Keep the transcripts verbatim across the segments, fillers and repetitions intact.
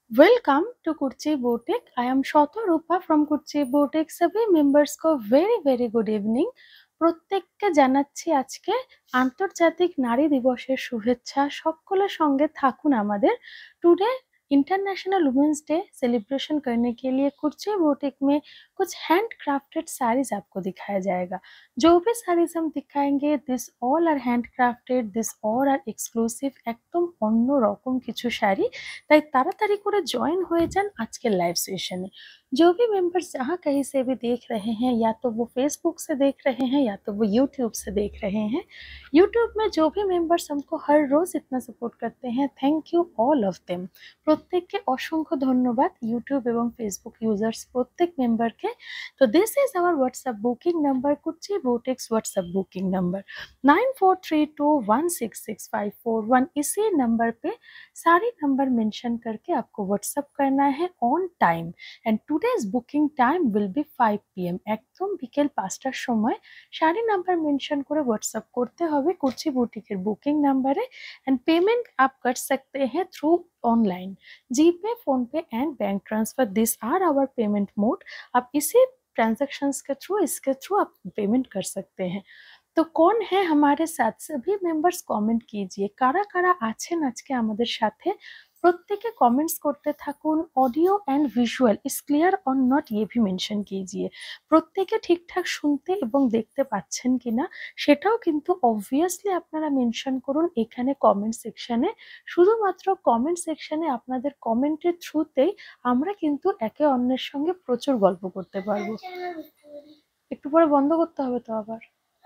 Welcome to Kurchi boutique. I am Shatarupa from Kurchi boutique. सभी members को very very good evening. প্রত্যেককে জানাচ্ছি আজকে আন্তর্জাতিক নারী দিবসের শুভেচ্ছা। সকলের সঙ্গে থাকুন আমাদের। Today international women's day celebration करने के लिए कुर्ची बुटीक में कुछ हैंड क्राफ्टेड साड़ीज आपको दिखाया जाएगा। जो भी साड़ीज हम दिखाएंगे this all are handcrafted, this all are exclusive, একদম অন্য রকম কিছু শাড়ি। তাই তাড়াতাড়ি করে জয়েন হয়ে যান আজকের লাইভ সেশনে। जो भी मेंबर्स जहाँ कहीं से भी देख रहे हैं, या तो वो फेसबुक से देख रहे हैं या तो वो यूट्यूब से देख रहे हैं, यूट्यूब में जो भी मेंबर्स हमको हर रोज इतना सपोर्ट करते हैं, thank you all of them. প্রত্যেককে অসংখ্য ধন্যবাদ ইউটিউব এবং ফেসবুক ইউজার্স প্রত্যেক মেম্বারকে। তো this is our WhatsApp booking number, Kurchi boutiques WhatsApp booking number nine four three two one six six five four one. इसी नंबर पे सारी नंबर मेंशन करके आपको व्हाट्सएप करना है on time. And today's booking time will be five P M. একদম বিকেল পাঁচটার সময় সারি নাম্বার মেনশন করে হোয়াটসঅ্যাপ করতে হবে কুর্চি বুটিকের বুকিং নাম্বারে। एंड पेमेंट आप कर सकते हैं through online, GPay, PhonePe and bank transfer. This are our payment mode. आप इसी ट्रांजैक्शंस के थ्रू इसके थ्रू आप पेमेंट कर सकते हैं। तो कौन है हमारे साथ? सभी मेंबर्स कमेंट कीजिए कारा कारा आছেন আজকে আমাদের সাথে। প্রত্যেকে কমেন্টস করতে থাকুন। Audio and visual is clear or not ये भी মেনশন कीजिए। প্রত্যেকে ঠিকঠাক শুনতে এবং দেখতে পাচ্ছেন কিনা সেটাও কিন্তু অবভিয়াসলি আপনারা মেনশন করুন এখানে কমেন্ট সেকশনে। শুধুমাত্র কমেন্ট সেকশনে আপনাদের কমেন্টের থ্রুতেই আমরা কিন্তু একে অন্যের সঙ্গে প্রচুর গল্প করতে পারবো। একটু পরে বন্ধ করতে হবে তো আবার।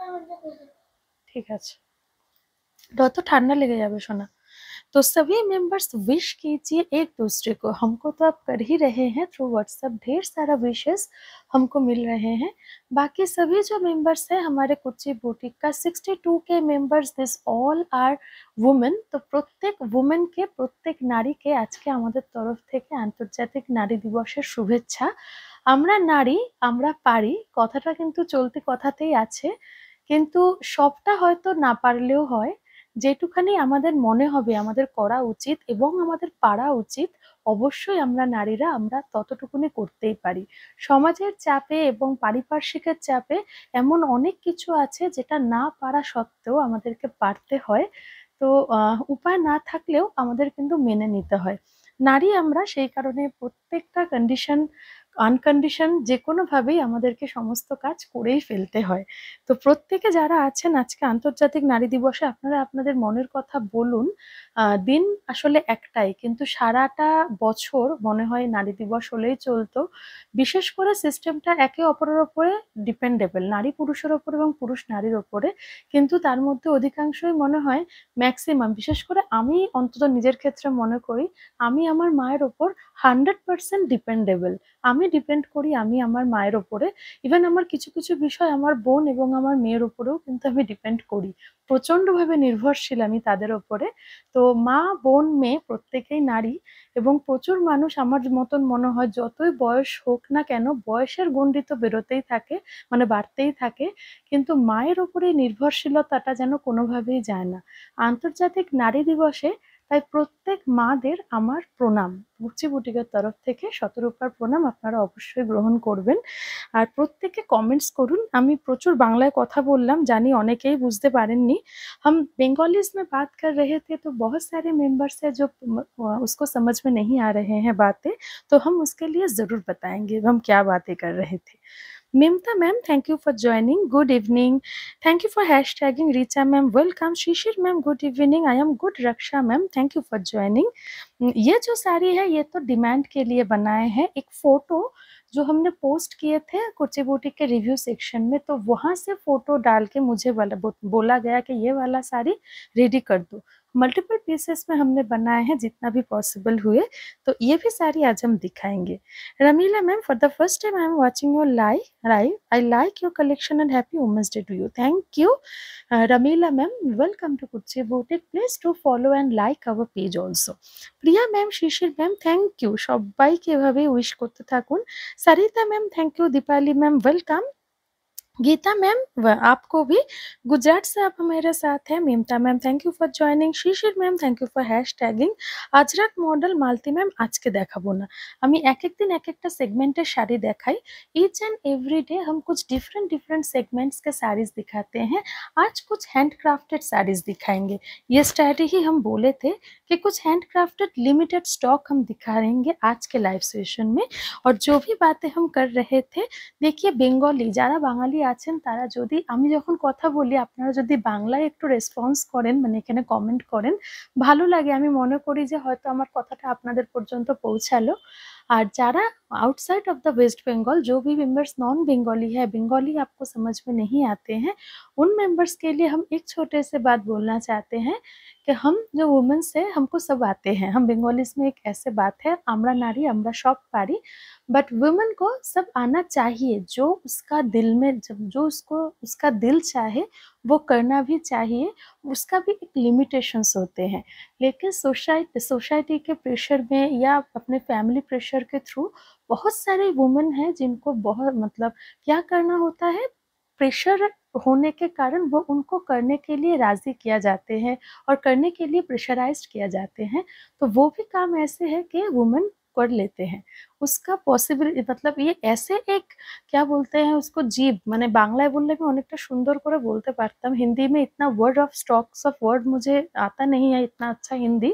ঠিক আছে, যত ঠান্ডা লেগে যাবে সোনা। तो सभी मेंबर्स विश कीजिए एक दूसरे को। हमको तो आप कर ही रहे हैं थ्रू व्हाट्सएप, ढेर सारा विशेस हमको मिल रहे हैं। बाकी सभी जो मेंबर्स हैं हमारे कुर्ची बुटीक का सिक्सटी टू के members, this all are women. तो प्रत्येक वुमेन के प्रत्येक नारी के আজকে আমাদের তরফ থেকে আন্তর্জাতিক নারী দিবসের শুভেচ্ছা। আমরা নারী, আমরা পারি কথাটা কিন্তু চলতি কথাতেই আছে, কিন্তু সবটা হয়তো না পারলেও হয়। যেটুখানি আমাদের মনে হবে আমাদের করা উচিত এবং আমাদের পারা উচিত, অবশ্যই আমরা নারীরা আমরা ততটুকুনি করতেই পারি। সমাজের চাপে এবং পারিপার্শ্বিকের চাপে এমন অনেক কিছু আছে যেটা না পারা সত্ত্বেও আমাদেরকে পারতে হয়। তো আহ, উপায় না থাকলেও আমাদের কিন্তু মেনে নিতে হয়। নারী আমরা, সেই কারণে প্রত্যেকটা কন্ডিশন আনকন্ডিশন যে কোনোভাবেই আমাদেরকে সমস্ত কাজ করেই ফেলতে হয়। তো প্রত্যেকে যারা আছেন আজকে আন্তর্জাতিক নারী দিবসে আপনারা আপনাদের মনের কথা বলুন। আহ, দিন আসলে একটাই, কিন্তু সারাটা বছর মনে হয় নারী দিবস হলেই চলতো। বিশেষ করে সিস্টেমটা একে অপরের ওপরে ডিপেন্ডেবল, নারী পুরুষের ওপর এবং পুরুষ নারীর ওপরে। কিন্তু তার মধ্যে অধিকাংশই মনে হয়, ম্যাক্সিমাম, বিশেষ করে আমি অন্তত নিজের ক্ষেত্রে মনে করি আমি আমার মায়ের ওপর হান্ড্রেড পার্সেন্ট ডিপেন্ডেবল। আমি ডিপেন্ড করি আমি আমার মায়ের ওপরে। ইভেন আমার কিছু কিছু বিষয় আমার বোন এবং আমার মেয়ের ওপরেও কিন্তু আমি ডিপেন্ড করি। প্রচণ্ডভাবে নির্ভরশীল আমি তাদের ওপরে। তো মা, বোন, মেয়ে প্রত্যেকেই নারী, এবং প্রচুর মানুষ আমার মতন মনে হয় যতই বয়স হোক না কেন বয়সের গণ্ডি তো বেরোতেই থাকে, মানে বাড়তেই থাকে, কিন্তু মায়ের ওপরে নির্ভরশীলতাটা যেন কোনোভাবেই যায় না। আন্তর্জাতিক নারী দিবসে তাই প্রত্যেক মাদের আমার প্রণাম, কুর্চি বুটিকের তরফ থেকে শতরূপার প্রণাম আপনারা অবশ্যই গ্রহণ করবেন। আর প্রত্যেকে কমেন্টস করুন। আমি প্রচুর বাংলায় কথা বললাম, জানি অনেকেই বুঝতে পারেননি। हम बेंगोलीज में बात कर रहे थे तो बहुत सारे मेंबर्स हैं जो उसको समझ में नहीं आ रहे हैं बातें, तो हम उसके लिए ज़रूर बताएंगे हम क्या बातें कर रहे थे। Mimta ma'am, thank you for joining. Good evening. Thank you for hashtagging. Richa ma'am, welcome. Shishir ma'am, good evening. I am good. Raksha ma'am, thank you for joining. ये जो साड़ी है ये तो डिमांड के लिए बनाए हैं। एक फोटो जो हमने पोस्ट किए थे कुर्ची बुटीक के रिव्यू सेक्शन में, तो वहाँ से फोटो डाल के मुझे बोला बोला गया कि ये वाला साड़ी रेडी कर दो। मल्टीपल पीसेस में हमने बनाए हैं जितना भी पॉसिबल हुए, तो ये भी साड़ी आज हम दिखाएंगे। Ramila ma'am, for the first time I am watching your live. Live. I like your collection and happy Women's Day to you. Thank you, uh, Ramila ma'am. Welcome to Kuchi Boutique. Please do follow and like our page also. Priya ma'am, Shishir ma'am, thank you. সবাইকে এভাবে wish করতে থাকুন। Sarita ma'am, thank you. Dipali ma'am, welcome. Gita ma'am आपको भी गुजरात से आप हमारे साथ हैं। Mamata ma'am thank you for joining. Shishir ma'am thank you for hashtagging. Ajrakh model Malati ma'am আজকে দেখাবো না, আমি এক এক दिन एक একটা सेगमेंटेर শাড়ি দেখাই। ईच एंड एवरी डे हम कुछ डिफरेंट डिफरेंट सेगमेंट्स के साड़ीज दिखाते हैं। आज कुछ हैंड क्राफ्टेड साड़ीज दिखाएंगे। ये स्टैटी ही हम बोले थे कि कुछ हैंड क्राफ्टेड लिमिटेड स्टॉक हम दिखाएंगे आज के लाइव सेशन में। और जो भी बातें हम कर रहे थे, देखिए बेंगली যারা বাঙালি আছেন তারা যদি আমি যখন কথা বলি আপনারা যদি বাংলায় একটু রেসপন্স করেন, মানে এখানে কমেন্ট করেন, ভালো লাগে। আমি মনে করি যে হয়তো আমার কথাটা আপনাদের পর্যন্ত পৌঁছালো। और যারা outside of the West Bengal, जो भी मेंबर्स नॉन बंगाली है, बंगाली आपको समझ में नहीं आते हैं, उन मेंबर्स के लिए हम एक छोटे से बात बोलना चाहते हैं कि हम जो वुमेन्स है हमको सब आते हैं। हम बंगालीज में एक ऐसे बात है, आमरा नारी आमरा सब पारी, बट वुमेन को सब आना चाहिए। जो उसका दिल में जब जो उसको उसका दिल चाहे वो करना भी चाहिए। उसका भी एक लिमिटेशंस होते हैं, लेकिन सोसाइटी सोसाइटी के प्रेशर में या अपने फैमिली प्रेशर के थ्रू बहुत सारे वुमेन हैं जिनको बहुत मतलब क्या करना होता है, प्रेशर होने के कारण वो उनको करने के लिए राजी किया जाते हैं और करने के लिए प्रेशराइज्ड किया जाते हैं। तो वो भी काम ऐसे है कि वुमेन कर लेते हैं। उसका पॉसिबल मतलब ये ऐसे एक क्या बोलते हैं उसको जीव, माने बांग्लाয় বললে আমি অনেকটা সুন্দর করে বলতে পারতাম, हिंदी में इतना word of stocks of word मुझे आता नहीं है इतना अच्छा हिंदी,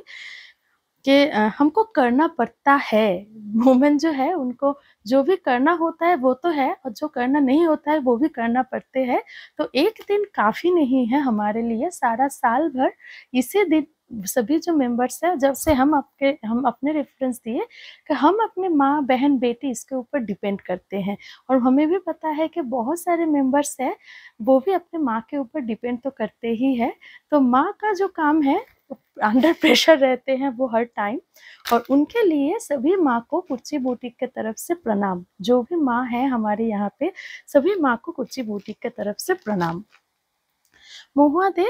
कि हमको करना पड़ता है। वुमेन जो है उनको जो भी करना होता है वो तो है, और जो करना नहीं होता है वो भी करना पड़ते हैं। तो एक दिन काफ़ी नहीं है हमारे लिए, सारा साल भर इसी दिन सभी जो मेंबर्स हैं, जब से हम आपके हम अपने रेफरेंस दिए कि हम अपने माँ बहन बेटी इसके ऊपर डिपेंड करते हैं। और हमें भी पता है कि बहुत सारे मेंबर्स हैं वो भी अपने माँ के ऊपर डिपेंड तो करते ही है। तो माँ का जो काम है अंडर प्रेशर रहते हैं वो हर टाइम, और उनके लिए सभी माँ को कुर्ची बुटीक के तरफ से प्रणाम। जो भी माँ है हमारे यहाँ पे सभी माँ को कुर्ची बुटीक के तरफ से प्रणाम। মহুয়া দে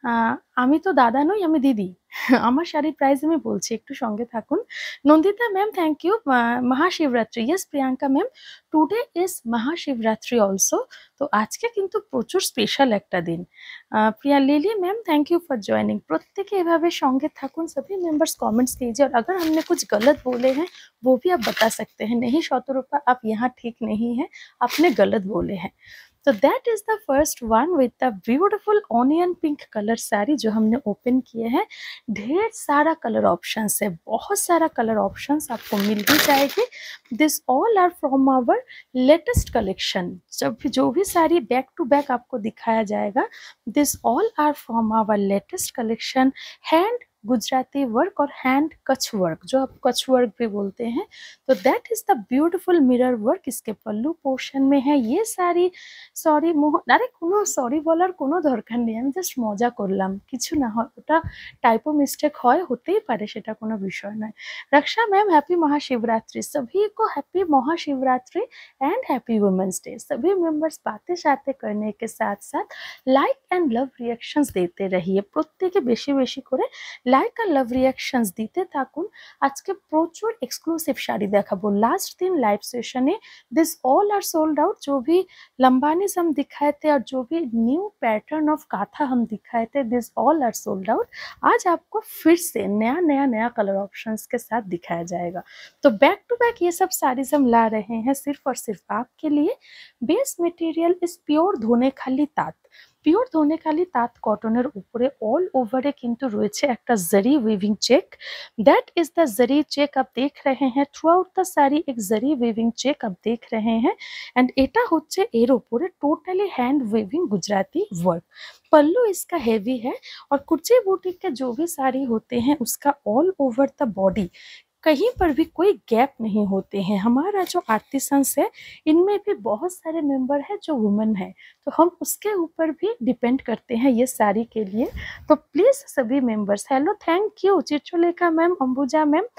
আমি তো দাদা নই, আমি দিদি। আমার শাড়ির প্রাইস আমি বলছি, একটু সঙ্গে থাকুন। Nandita ma'am thank you. Mahashivratri, yes Priyanka ma'am, today is Mahashivratri also. তো আজকে কিন্তু প্রচুর স্পেশাল একটা দিন। Priya Lily ma'am thank you for joining. प्रत्येके एभावे संगे थाकुन, सभी मेंबर्स कमेंट्स कीजिए, और अगर हमने कुछ गलत बोले हैं वो भी आप बता सकते हैं। नहीं शतरूपा आप यहाँ ठीक नहीं है, आपने गलत बोले हैं। तो that is the first one with the beautiful onion pink colour sari जो हमने ओपन किए हैं। ढेर सारा कलर ऑप्शंस है, बहुत सारा कलर ऑप्शंस आपको मिल भी जाएगी। This all are from our latest collection. जब भी जो भी साड़ी बैक टू बैक आपको दिखाया जाएगा, this all are from our latest collection. Hand Gujarati work और हैंड कच्छ वर्क, जो आप कच्छ वर्क भी बोलते हैं। तो that is the beautiful mirror work इसके पल्लू पोर्शन में है। ये सारी सॉरी मोह अरे कोनो सॉरी বলার কোনো দরকার নেই, আমি জাস্ট মজা করলাম, কিছু না হয় ওটা টাইপো মিস্টেক হয়, হতেই পারে, সেটা কোনো বিষয় নয়। रक्षा मैम हैप्पी महाशिवरात्रि, सभी को happy Mahashivratri and happy women's day. सभी मेंबर्स बातें शातें करने के साथ साथ लाइक एंड लव रिएक्शंस देते रहिए। प्रत्येके बेशी बेशी करे लाइक और लव रिएक्शंस दीते थाकुन। आज के प्रचुर एक्सक्लूसिव शाड़ी देखाबो लास्ट दिन लाइव सेशने। This all are sold out. जो भी लंबानीज हम दिखाए थे और जो भी न्यू पैटर्न ऑफ काथा हम दिखाए थे, this all are sold out. आज आपको फिर से नया नया नया कलर ऑप्शंस के साथ दिखाया जाएगा। तो बैक टू बैक ये सब साड़ीज हम ला रहे हैं सिर्फ और सिर्फ आपके लिए। बेस मटेरियल इज प्योर धोने खाली तात। পিওর ধনেখালি তাঁত কটনের উপরে অল ওভারে কিন্তু রয়েছে একটা zari weaving check. That is the zari check आप देख रहे हैं थ्रू आउट द साड़ी, एक जरी उइविंग चेक आप देख रहे हैं। एंड এটা হচ্ছে এর উপরে totally hand weaving Gujarati work. Pallu इसका हेवी है, और कुर्ची बुटीक के जो भी साड़ी होते हैं उसका ऑल ओवर द बॉडी कहीं पर भी कोई गैप नहीं होते हैं। हमारा जो आर्टिसंस है इनमें भी बहुत सारे मेंबर हैं जो वुमेन है, तो हम उसके ऊपर भी डिपेंड करते हैं ये साड़ी के लिए। तो प्लीज़ सभी members, hello thank you Chitralekha ma'am, Ambuja ma'am,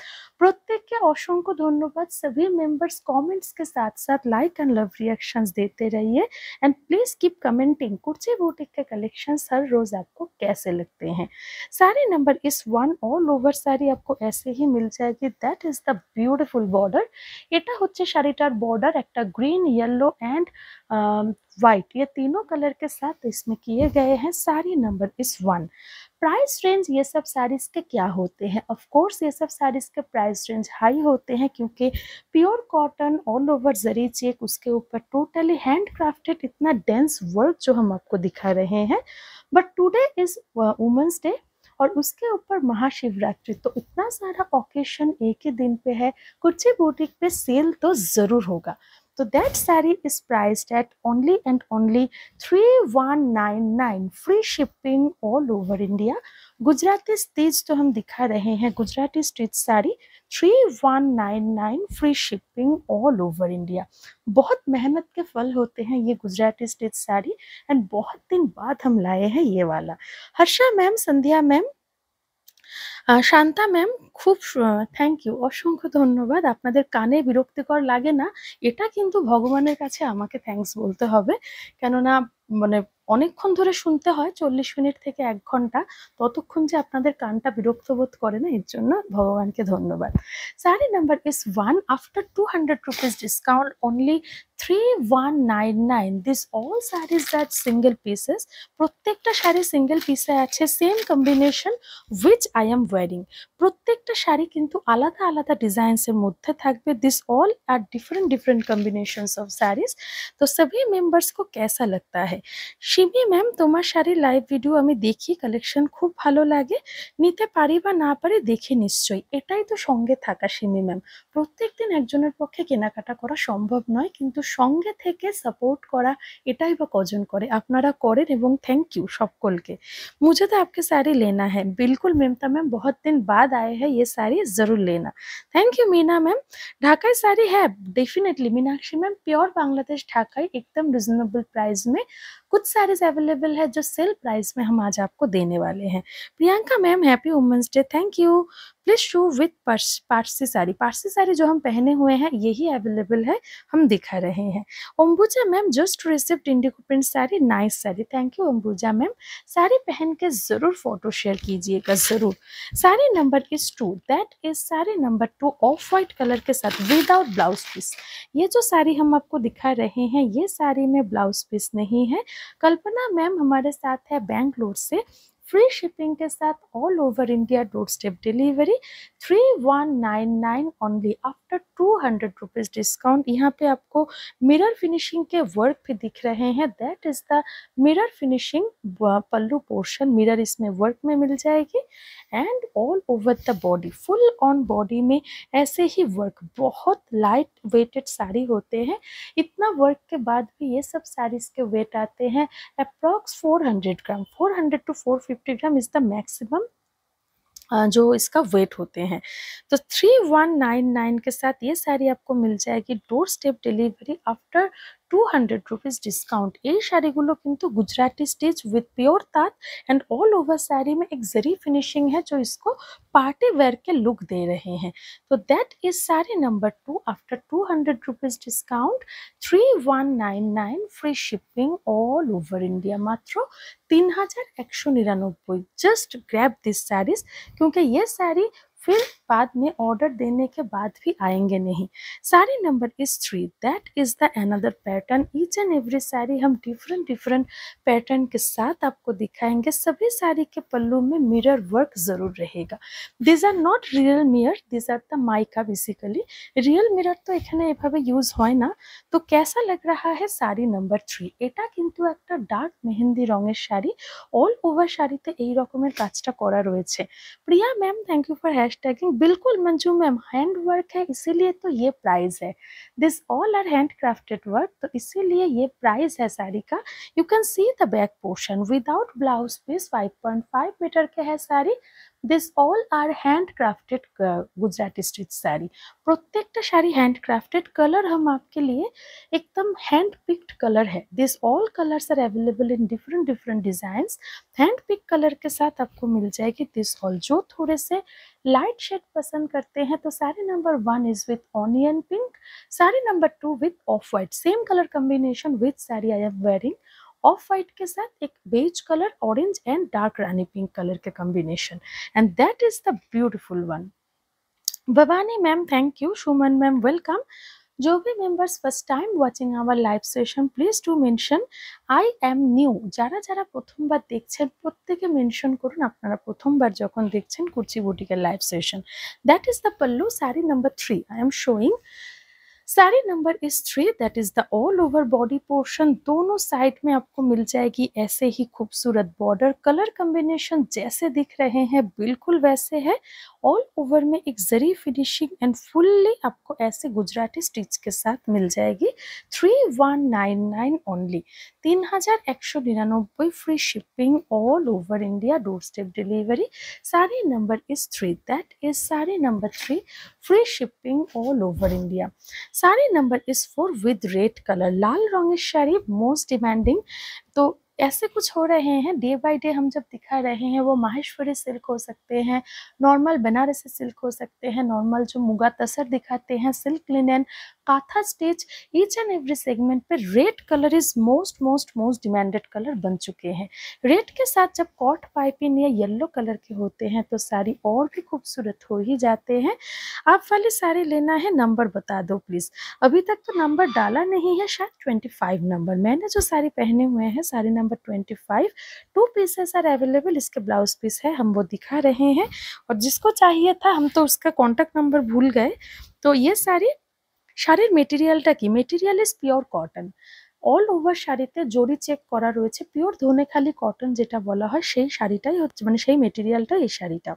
प्रत्येक के असंख्य धन्यवाद। सभी मेंबर्स कमेंट्स के साथ साथ लाइक एंड लव रिएक्शंस देते रहिए and please keep commenting Kurchi boutique के कलेक्शंस हर रोज आपको कैसे लगते हैं। Sari number is one all over sari आपको ऐसे ही मिल जाएगी। That is the beautiful border. এটা হচ্ছে শাড়িটার বর্ডার একটা ग्रीन येलो एंड व्हाइट ये तीनों कलर के साथ इसमें किए गए हैं। Sari number is one. Price range ये सब साड़ीज के क्या होते हैं? ऑफ कोर्स ये सब साड़ीज के प्राइस रेंज हाई होते हैं क्योंकि pure cotton all over zari check, उसके ऊपर टोटली हैंड क्राफ्टेड इतना डेंस वर्क जो हम आपको दिखा रहे हैं। But today is women's day और उसके ऊपर महाशिवरात्रि, तो इतना सारा ओकेशन एक ही दिन पे है, कुर्ची बुटीक पे सेल तो जरूर होगा। तो that sari is priced at only and only three one nine nine, free shipping all over India. Gujarati stitch तो हम दिखा रहे हैं, Gujarati stitch sari three one nine nine, free shipping all over India. बहुत मेहनत के फल होते हैं ये गुजराती स्टिच साड़ी एंड बहुत दिन बाद हम लाए हैं ये वाला। Harsha ma'am, Sandhya ma'am, Shanta ma'am, খুব থ্যাংক ইউ, অসংখ্য ধন্যবাদ। আপনাদের কানে বিরক্তিকর লাগে না, এটা কিন্তু ভগবানের কাছে আমাকে থ্যাঙ্কস বলতে হবে, কেননা মানে অনেকক্ষণ ধরে শুনতে হয়, চল্লিশ মিনিট থেকে এক ঘন্টা, ততক্ষণ যে আপনাদের কানটা বিরক্ত বোধ করে না, এর জন্য ভগবানকে ধন্যবাদ। Sari number is one. After two hundred rupees discount only three one nine nine. This all saris that single pieces, প্রত্যেকটা শাড়ি সিঙ্গেল পিসে আছে, same combination which I am wearing. প্রত্যেকটা শাড়ি কিন্তু আলাদা আলাদা ডিজাইন্সের মধ্যে থাকবে। This all are different different combinations of saris. तो सभी मेंबर्स को कैसा लगता है? শিমি ম্যাম, তোমার শাড়ির লাইভ ভিডিও আমি দেখি, কালেকশন খুব ভালো লাগে, নিতে পারি বা না পারি দেখে নিশ্চয়ই, এটাই তো সঙ্গে থাকা শিমি ম্যাম। প্রত্যেকদিন একজনের পক্ষে কেনাকাটা করা সম্ভব নয়, কিন্তু সঙ্গে থেকে সাপোর্ট করা এটাই বা কজন করে, আপনারা করেন এবং থ্যাংক ইউ সকলকে। मुझे तो आपकी साड़ी लेना है। बिल्कुल मेमता मैम, बहुत दिन बाद आए हैं, ये साड़ी जरूर लेना। Thank you Meena ma'am. Dhakai sari है definitely Meenakshi ma'am, pure Bangladesh Dhakai, एकदम रिजनेबल प्राइस में कुछ साड़ीज अवेलेबल है जो सेल प्राइस में हम आज आपको देने वाले हैं। Priyanka ma'am, happy women's day, thank you. Please show with Parsi sari. Parsi sari जो हम पहने हुए हैं यही अवेलेबल है, हम दिखा रहे हैं। Ambuja ma'am, just received indigo print sari, nice sari, thank you Ambuja ma'am. Sari पहन के जरूर फोटो शेयर कीजिएगा जरूर। Sari number is two. That is sari number two, off white colour के साथ विदाउट ब्लाउज पीस। ये जो साड़ी हम आपको दिखा रहे हैं ये साड़ी में ब्लाउज पीस नहीं है। कल्पना मैम हमारे साथ है बैंगलोर से, फ्री शिपिंग के साथ all over India door step delivery, three one nine nine only after two hundred rupees discount. यहाँ पे आपको मिरर फिनिशिंग के वर्क भी दिख रहे हैं। That is the mirror finishing pallu portion, mirror इसमें वर्क में मिल जाएगी and all over the body, full on body में ऐसे ही वर्क। बहुत लाइट वेटेड साड़ी होते हैं, इतना वर्क के बाद भी ये सब साड़ीज के वेट आते हैं approx four hundred gram. Four hundred to four fifty gram is the maximum जो इसका वेट होते हैं। तो थ्री वन नाइन नाइन के साथ ये साड़ी आपको मिल जाएगी door step delivery after two hundred rupees discount. ये শাড়িগুলো কিন্তু गुजराती स्टिच विथ प्योर तात एंड ऑल ओवर साड़ी में एक जरी फिनिशिंग है जो इसको पार्टी वेयर के लुक दे रहे हैं। तो that is sari number two after two hundred rupees discount, three one nine nine, free shipping all over India, मात्र तीन हजार একশো নিরানব্বই। जस्ट ग्रैब दिस साड़ीज, क्योंकि ये साड़ी फिर बाद में ऑर्डर देने के बाद भी आएंगे नहीं। Sari number is three. That is the another pattern. Each and every sari हम डिफरेंट डिफरेंट पैटर्न के साथ आपको दिखाएंगे। सभी साड़ी के पल्लू में मिरर वर्क जरूर रहेगा। This are not real mirror, this are the mica basically. Real mirror तो এখানে এভাবে ইউজ হয় না। তো कैसा लग रहा है साड़ी नंबर थ्री? এটা কিন্তু একটা ডার্ক মেহেন্দি রঙের শাড়ি, অল ওভার শাড়িতে এই রকমের কাজটা করা রয়েছে। Priya ma'am thank you for hashtagging. बिल्कुल मंजू मैम, हैंड वर्क है इसीलिए तो ये प्राइस है। This all are handcrafted work, तो इसीलिए ये प्राइस है साड़ी का। You can see the back portion without blouse piece, five point five metre के है sari. This all are handcrafted Gujarati stitch sari. प्रत्येकটা শাড়ি हैंडक्राफ्टेड कलर हम आपके लिए एकदम हैंड पिक्ड कलर है। This all colours are available in different different designs. Hand pick colour के साथ आपको मिल जाएगी दिस ऑल। जो थोड़े से लाइट शेड पसंद करते हैं तो sari number one is with onion pink, sari number two with off white, same colour combination with sari I am wearing. Off white के साथ एक beige colour, orange and dark rani pink colour के combination, and that is the beautiful one. Bhavani ma'am thank you, Suman ma'am welcome. जो भी members first time watching our live session please to mention I am new. যারা যারা প্রথমবার দেখছেন প্রত্যেকে mention করুন আপনারা প্রথমবার যখন দেখছেন কুর্চি বুটিকের live session. That is the pallu, sari number three I am showing. Sari number is three, that is the all over body portion. दोनों साइड में आपको मिल जाएगी ऐसे ही खूबसूरत बॉर्डर। कलर कॉम्बिनेशन जैसे दिख रहे हैं बिल्कुल वैसे है। ऑल ओवर में एक जरी फिनिशिंग एंड फुल्ली आपको ऐसे गुजराती स्टिच के साथ मिल जाएगी। Three one nine nine only, तीन हजार एक सौ निन्यानबे, free shipping all over India, door step delivery. Sari number is three, that is sari number three, free shipping all over India. Sari number is four with red colour, लाल रंगेर sari most demanding. तो ऐसे कुछ हो रहे हैं डे बाय डे, हम जब दिखा रहे हैं वो माहेश्वरी सिल्क हो सकते हैं, नॉर्मल बनारसी सिल्क हो सकते हैं, नॉर्मल जो मुगा तसर दिखाते हैं, silk linen, kantha stitch, each and every segment पे red colour is most most most demanded colour बन चुके हैं। रेड के साथ जब कॉट पाइपिंग या येलो कलर के होते हैं तो साड़ी और भी खूबसूरत हो ही जाते हैं। आप वाली साड़ी लेना है नंबर बता दो प्लीज। अभी तक तो नंबर डाला नहीं है, शायद ट्वेंटी फाइव नंबर। मैंने जो साड़ी पहने हुए हैं sari number twenty five, two pieces are available. इसके ब्लाउज पीस है, हम वो दिखा रहे हैं। और जिसको चाहिए था हम तो उसका कॉन्टैक्ट नंबर भूल गए। तो ये साड़ी শাড়ির মেটেরিয়ালটা কি? Material is pure cotton. All over শাড়িতে জরি চেক করা রয়েছে, পিওর ধনেখালি কটন যেটা বলা হয় সেই শাড়িটাই হচ্ছে, মানে সেই মেটেরিয়ালটা এই শাড়িটা।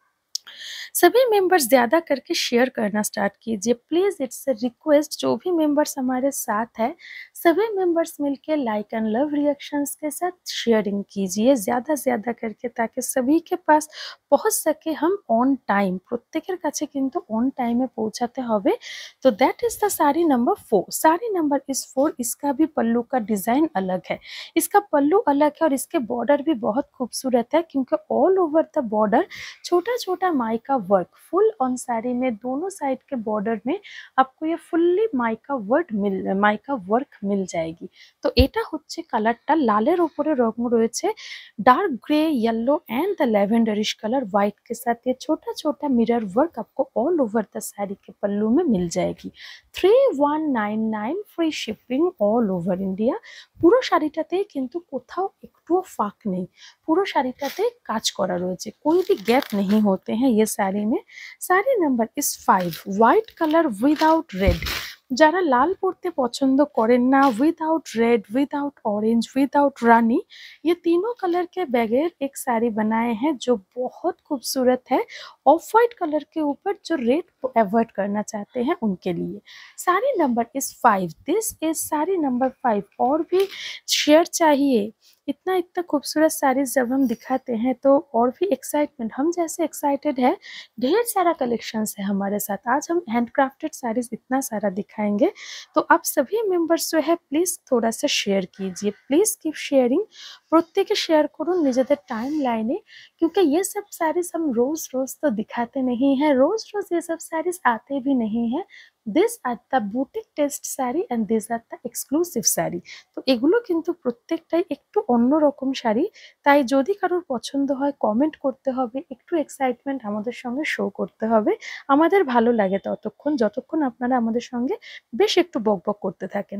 सभी मेंबर्स ज़्यादा करके शेयर करना स्टार्ट कीजिए प्लीज़, इट्स अ रिक्वेस्ट। जो भी मेंबर्स हमारे साथ है सभी मेंबर्स मिलके लाइक एंड लव रिएक्शंस के साथ शेयरिंग कीजिए ज़्यादा ज़्यादा करके, ताकि सभी के पास पहुंच सके हम ऑन टाइम। प्रत्येकेर काछे किन्तु ऑन टाइमे पहुंचाते होबे। तो that is the sari number four. Sari number is four. इसका भी पल्लू का डिजाइन अलग है, इसका पल्लू अलग है और इसके बॉर्डर भी बहुत खूबसूरत है, क्योंकि ऑल ओवर द बॉर्डर छोटा छोटा mica work full on sari में, दोनों साइड के बॉर्डर में आपको ये फुल्ली माइका वर्क मिल माइका वर्क मिल जाएगी। तो এটা হচ্ছে কালারটা, লালের উপরে রং রয়েছে dark grey, yellow and the lavenderish colour, white के साथ ये छोटा छोटा मिरर वर्क आपको ऑल ओवर द साड़ी के पल्लू में मिल जाएगी। Three one nine nine, free shipping all over India. পুরো শাড়িটাতে কিন্তু কোথাও একটুও ফাঁক নেই, পুরো শাড়িটাতে কাজ করা রয়েছে, कोई भी गैप नहीं होते हैं ये साड़ी में। Sari number is five, white colour without red. যারা লাল পরতে পছন্দ করেন না, without red, without orange, without rani, ये तीनों कलर के बगैर एक साड़ी बनाए हैं जो बहुत खूबसूरत है। ऑफ वाइट कलर के ऊपर जो रेड अवॉइड करना चाहते हैं उनके लिए। Sari number is five, this is sari number five. और भी शेयर चाहिए? इतना इतना खूबसूरत साड़ीज जब हम दिखाते हैं तो और भी एक्साइटमेंट, हम जैसे एक्साइटेड है। ढेर सारा कलेक्शंस है हमारे साथ। आज हम हैंडक्राफ्टेड साड़ीज इतना सारा दिखाएंगे, तो आप सभी मेंबर्स जो है प्लीज थोड़ा सा शेयर कीजिए, प्लीज कीप शेयरिंग। प्रत्येके शेयर करूँ निजेদের टाइम लाइने, क्योंकि ये सब साड़ीज हम रोज रोज तो दिखाते नहीं हैं, रोज रोज ये सब साड़ीज आते भी नहीं है। This are the boutique test sari and this are the exclusive sari. তো এগুলো কিন্তু প্রত্যেকটাই একটু অন্যরকম শাড়ি, তাই যদি কারোর পছন্দ হয় কমেন্ট করতে হবে, একটু এক্সাইটমেন্ট আমাদের সঙ্গে শো করতে হবে। আমাদের ভালো লাগে ততক্ষণ যতক্ষণ আপনারা আমাদের সঙ্গে বেশ একটু বকবক করতে থাকেন।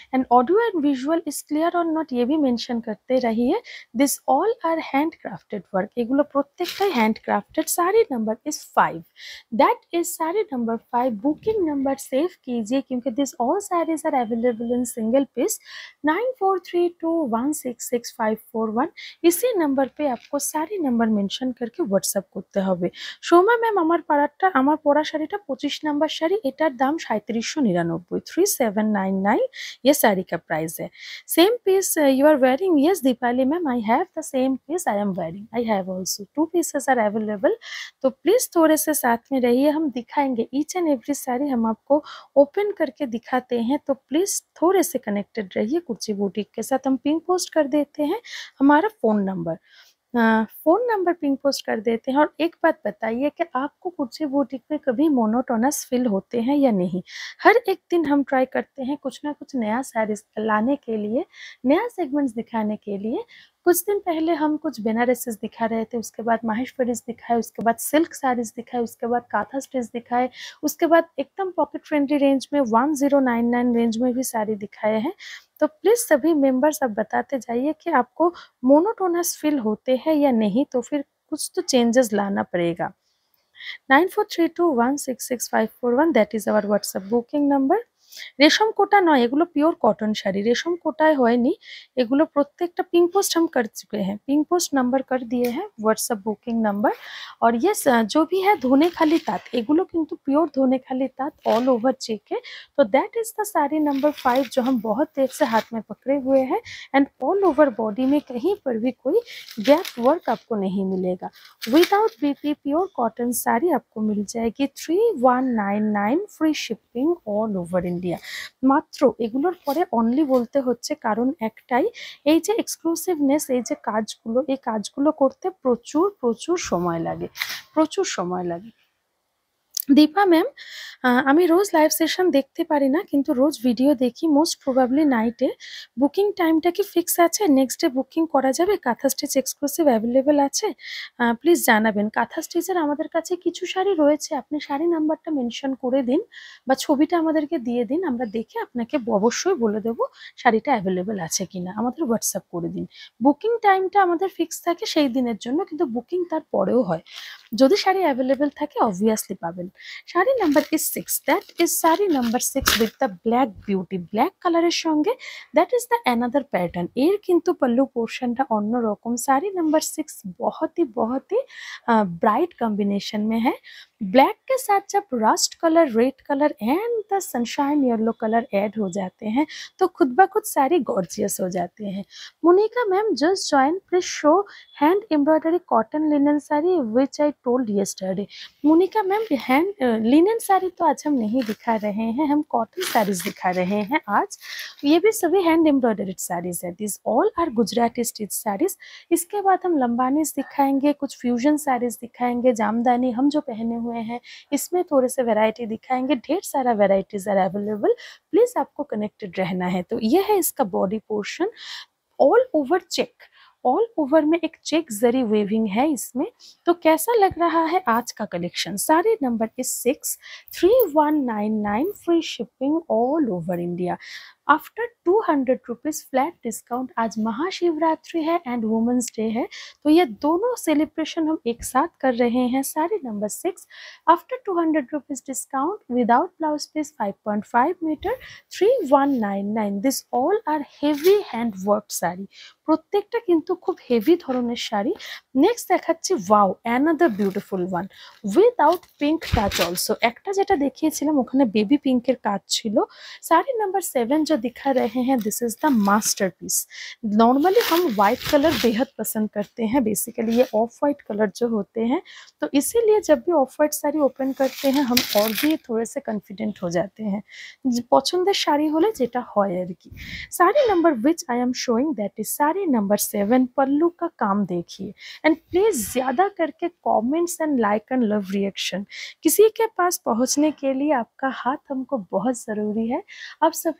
And audio and visual is clear और नॉट ये भी मेंशन करते रहिए। This all are handcrafted work, এগুলো প্রত্যেকটাই handcrafted. Sari number is five, that is sari number five. Booking number save कीजिए क्योंकि this all saris are available in single piece. Nine four three two one six six five four one इसी number पे आपको sari number mention करके WhatsApp করতে হবে। Soma ma'am আমার পাড়াটা আমার পরা শাড়িটা পঁচিশ নাম্বার শাড়ি, এটার দাম সাঁত্রিশশো নিরানব্বই, थ्री सेवन नाइन नाइन ये साड़ी का प्राइस है। Same piece you are wearing? Yes Dipali ma'am, I have the same piece I am wearing, I have also two pieces are available. तो प्लीज थोड़े से साथ में रहिए, हम दिखाएंगे ईच एंड एवरी साड़ी, हम आपको ओपन करके दिखाते हैं। तो प्लीज थोड़े से कनेक्टेड रहिए कुर्ची बुटीक के साथ। हम पिन पोस्ट कर देते हैं हमारा phone number, phone number pin post कर देते हैं। और एक बात बताइए कि आपको कुर्ची बुटीक में कभी मोनोटोनस फील होते हैं या नहीं? हर एक दिन हम ट्राई करते हैं कुछ ना कुछ नया साड़ीज लाने के लिए, नया सेगमेंट्स दिखाने के लिए। कुछ दिन पहले हम कुछ बेनारसीज दिखा रहे थे, उसके बाद माहेश्वरीज दिखाए, उसके बाद सिल्क साड़ीज दिखाए, उसके बाद काथा स्टिच दिखाए, उसके बाद एकदम पॉकेट फ्रेंडली रेंज में one zero nine nine range में भी साड़ी दिखाए हैं। तो प्लीज़ सभी मेंबर्स अब बताते जाइए कि आपको मोनोटोनस फील होते हैं या नहीं, तो फिर कुछ तो चेंजेस लाना पड़ेगा। Nine four three two one six six five four one that is our WhatsApp booking number. रेशम कोटा नয়, এগুলো পিওর কটন শাড়ি, रेशम कोटाয় হয়নি, এগুলো প্রত্যেকটা पिंक पोस्ट हम कर चुके हैं, पिंक पोस्ट नंबर कर दिए हैं व्हाट्सएप बुकिंग नंबर। और ये जो भी है धोने खाली तात, এগুলো কিন্তু পিওর धोने खाली तात ऑल ओवर चेक है। तो that is the sari number five जो हम बहुत देर से हाथ में पकड़े हुए हैं। एंड ऑल ओवर बॉडी में कहीं पर भी कोई गैप वर्क आपको नहीं मिलेगा। Without BP pure cotton sari आपको मिल जाएगी three one nine nine, free shipping all over India. মাত্র এগুলোর পরে অনলি বলতে হচ্ছে কারণ একটাই, এই যে এক্সক্লুসিভনেস, এই যে কাজগুলো, এই কাজগুলো করতে প্রচুর প্রচুর সময় লাগে, প্রচুর সময় লাগে। দীপা ম্যাম, আমি রোজ লাইভ সেশন দেখতে পারি না কিন্তু রোজ ভিডিও দেখি, মোস্ট প্রবাবলি নাইটে। বুকিং টাইমটা কি ফিক্স আছে? নেক্সট ডে বুকিং করা যাবে? কাঁথা স্টিচ এক্সক্লুসিভ অ্যাভেলেবেল আছে? প্লিজ জানাবেন। কাঁথা স্টিচের আমাদের কাছে কিছু শাড়ি রয়েছে, আপনি শাড়ি নাম্বারটা মেনশন করে দিন বা ছবিটা আমাদেরকে দিয়ে দিন, আমরা দেখে আপনাকে অবশ্যই বলে দেবো শাড়িটা অ্যাভেলেবেল আছে কিনা, আমাদের হোয়াটসঅ্যাপ করে দিন। বুকিং টাইমটা আমাদের ফিক্স থাকে সেই দিনের জন্য, কিন্তু বুকিং তার পরেও হয়। যদি শাড়ি অ্যাভেলেবেল থাকে অবভিয়াসলি পাবেন। Sari number is six, that is sari number six with the black beauty, black কালারের সঙ্গে that is the another pattern. এর কিন্তু পল্লু পোর্শনটা অন্যরকম। শাড়ি नंबर सिक्स बहुत ही बहुत ही ब्राइट कॉम्बिनेशन में है। ब्लैक के साथ जब rust colour, red colour and the sunshine yellow colour add हो जाते हैं तो खुद ब खुद सारी गॉर्जियस हो जाते हैं। Monika ma'am just join, please show hand embroidery cotton linen sari which I told yesterday. Monika ma'am hand linen sari तो आज हम नहीं दिखा रहे हैं, हम कॉटन साड़ीज दिखा रहे हैं आज। ये भी सभी हैंड एम्ब्रॉयडर्ड साड़ीज है, this all are Gujarati stitch saris. इसके बाद हम लंबानीज दिखाएंगे, कुछ फ्यूजन साड़ीज दिखाएंगे, जामदानी हम जो पहने हुए हैं इसमें थोड़े से वैरायटी दिखाएंगे, ढेर सारा वैरायटीज आर अवेलेबल। प्लीज आपको कनेक्टेड रहना है। तो ये है इसका body portion, all over check, all over में एक चेक जरी वेविंग है इसमें। तो कैसा लग रहा है आज का collection? Sari number is six, three one nine nine, free shipping all over India. After two hundred rupees flat discount. आज महाशिवरात्रि है एंड वुमेंस डे है, तो ये दोनों सेलिब्रेशन हम एक साथ कर रहे हैं। Sari number six after two hundred rupees discount without blouse piece, five point five metre, three one nine nine. This all are heavy hand work sari, প্রত্যেকটা কিন্তু খুব হেভি ধরনের শাড়ি। নেক্সট দেখাচ্ছি wow another beautiful one without pink touch also. একটা যেটা দেখিয়েছিলাম ওখানে baby পিঙ্কের কাজ ছিল। साड़ी नंबर सेवन जो दिखा रहे हैं this is the masterpiece. Normally हम वाइट कलर बेहद पसंद करते हैं, बेसिकली ये ऑफ वाइट कलर जो होते हैं, तो इसीलिए जब भी ऑफ वाइट साड़ी ओपन करते हैं हम और भी थोड़े से कॉन्फिडेंट हो जाते हैं, पसंदेर शाड़ी होले जेटा হয় আর কি। Sari number which I am showing that is sari number seven. Pallu का काम देखिए एंड प्लीज ज़्यादा करके comments and like and love reaction. किसी के पास पहुंचने के लिए आपका हाथ हमको बहुत ज़रूरी है। आप सभी मेंबर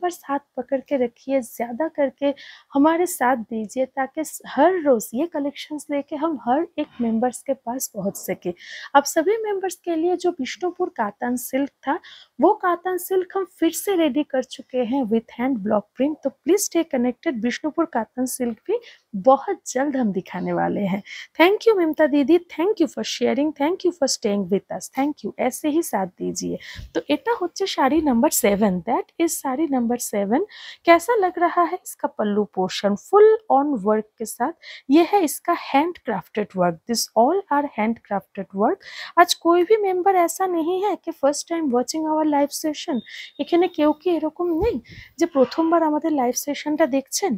मेंबर्स हाथ पकड़ के रखिए, ज़्यादा करके हमारे साथ दीजिए ताकि हर रोज़ ये कलेक्शंस लेके हम हर एक मेंबर्स के पास पहुंच सके। अब सभी मेंबर्स के लिए जो विष्णुपुर कातान सिल्क था, वो कातान सिल्क हम फिर से रेडी कर चुके हैं विथ हैंड ब्लॉक प्रिंट। तो please stay connected, Vishnupur katan silk भी बहुत जल्द हम दिखाने वाले हैं। Thank you Mamata didi, thank you for sharing, thank you for staying with us, thank you, ऐसे ही साथ दीजिए। तो এটা হচ্ছে sari number seven, that is sari number seven. कैसा लग रहा है इसका pallu portion, full on work के साथ। ये है इसका handcrafted work, this all are handcrafted work. आज कोई भी मेंबर ऐसा नहीं है कि first time watching our live session, এখানে কেউ কি এরকম নেই যে প্রথমবার আমাদের লাইভ সেশনটা দেখছেন?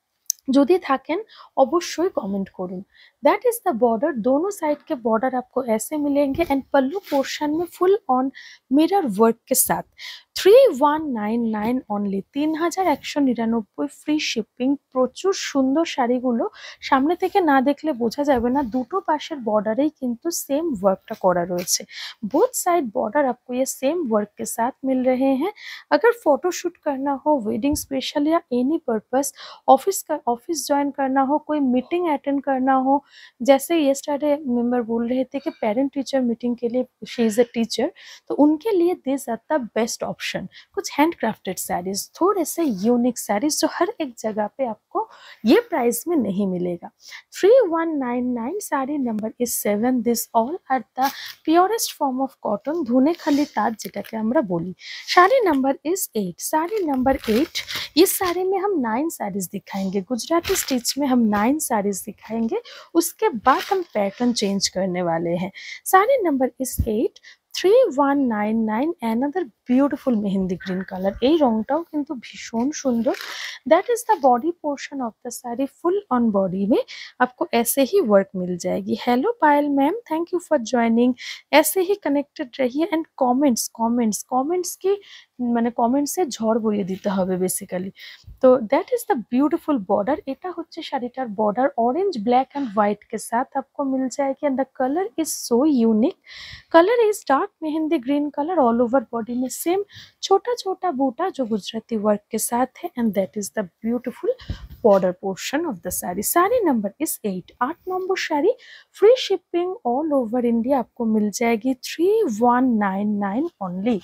যদি থাকেন অবশ্যই কমেंट করুন। दैट इज द बॉर्डर, दोनों साइड के बॉर्डर आपको ऐसे मिलेंगे एंड पल्लू पोर्शन में फुल ऑन मिरर वर्क के साथ। Three one nine nine only, তিন হাজার একশো নিরানব্বই ফ্রি শিপিং। প্রচুর সুন্দর শাড়িগুলো, সামনে থেকে না দেখলে বোঝা যাবে না, দুটো পাশের বর্ডারেই কিন্তু সেম वर्कটা করা রয়েছে। बोथ साइड बॉर्डर आपको ये सेम वर्क के साथ मिल रहे हैं। अगर फोटोशूट करना हो, वेडिंग स्पेशल या एनी पर्पस, ऑफिस का ऑफिस ज्वाइन करना हो, कोई मीटिंग अटेंड करना हो, जैसे येस्टरडे मेंबर बोल रहे थे कि पेरेंट टीचर मीटिंग के लिए शी इज़ अ टीचर, तो उनके लिए this are the best option. कुछ हैंड क्राफ्टेड साड़ीज, थोड़े से यूनिक साड़ीज जो हर एक जगह पे आपको ये प्राइस में नहीं मिलेगा। Three one nine nine, sari number is seven. This all are the purest form of cotton, Dhaniakhali ताज যেটাকে আমরা বলি। Sari number is eight, sari number eight. इस साड़ी में हम नाइन साड़ीज दिखाएंगे, गुजराती स्टिच में हम नाइन साड़ीज दिखाएंगे, उसके बाद हम पैटर्न चेंज करने वाले हैं। Sari number is eight, three one nine nine. Another beautiful mehndi green colour, এই রংটাও কিন্তু ভীষণ সুন্দর। That is the body portion of the sari, full on body में आपको ऐसे ही वर्क मिल जाएगी। Hello Payal ma'am, thank you for joining. ऐसे ही कनेक्टेड रहिए एंड कमेंट्स कमेंट्स कमेंट्स की মানে কমেন্টসে ঝড় বইয়ে দিতে হবে বেসিক্যালি। তো that is the beautiful border, এটা হচ্ছে শাড়িটার border, orange black and white के साथ आपको मिल जाएगी and the colour is so unique. Colour is dark mehndi green colour, all over body में सेम छोटा छोटा बूटा जो गुजराती वर्क के साथ है and that is the beautiful border portion of the sari. Sari number is eight, आठ number sari. Free shipping all over India आपको मिल जाएगी three one nine nine only.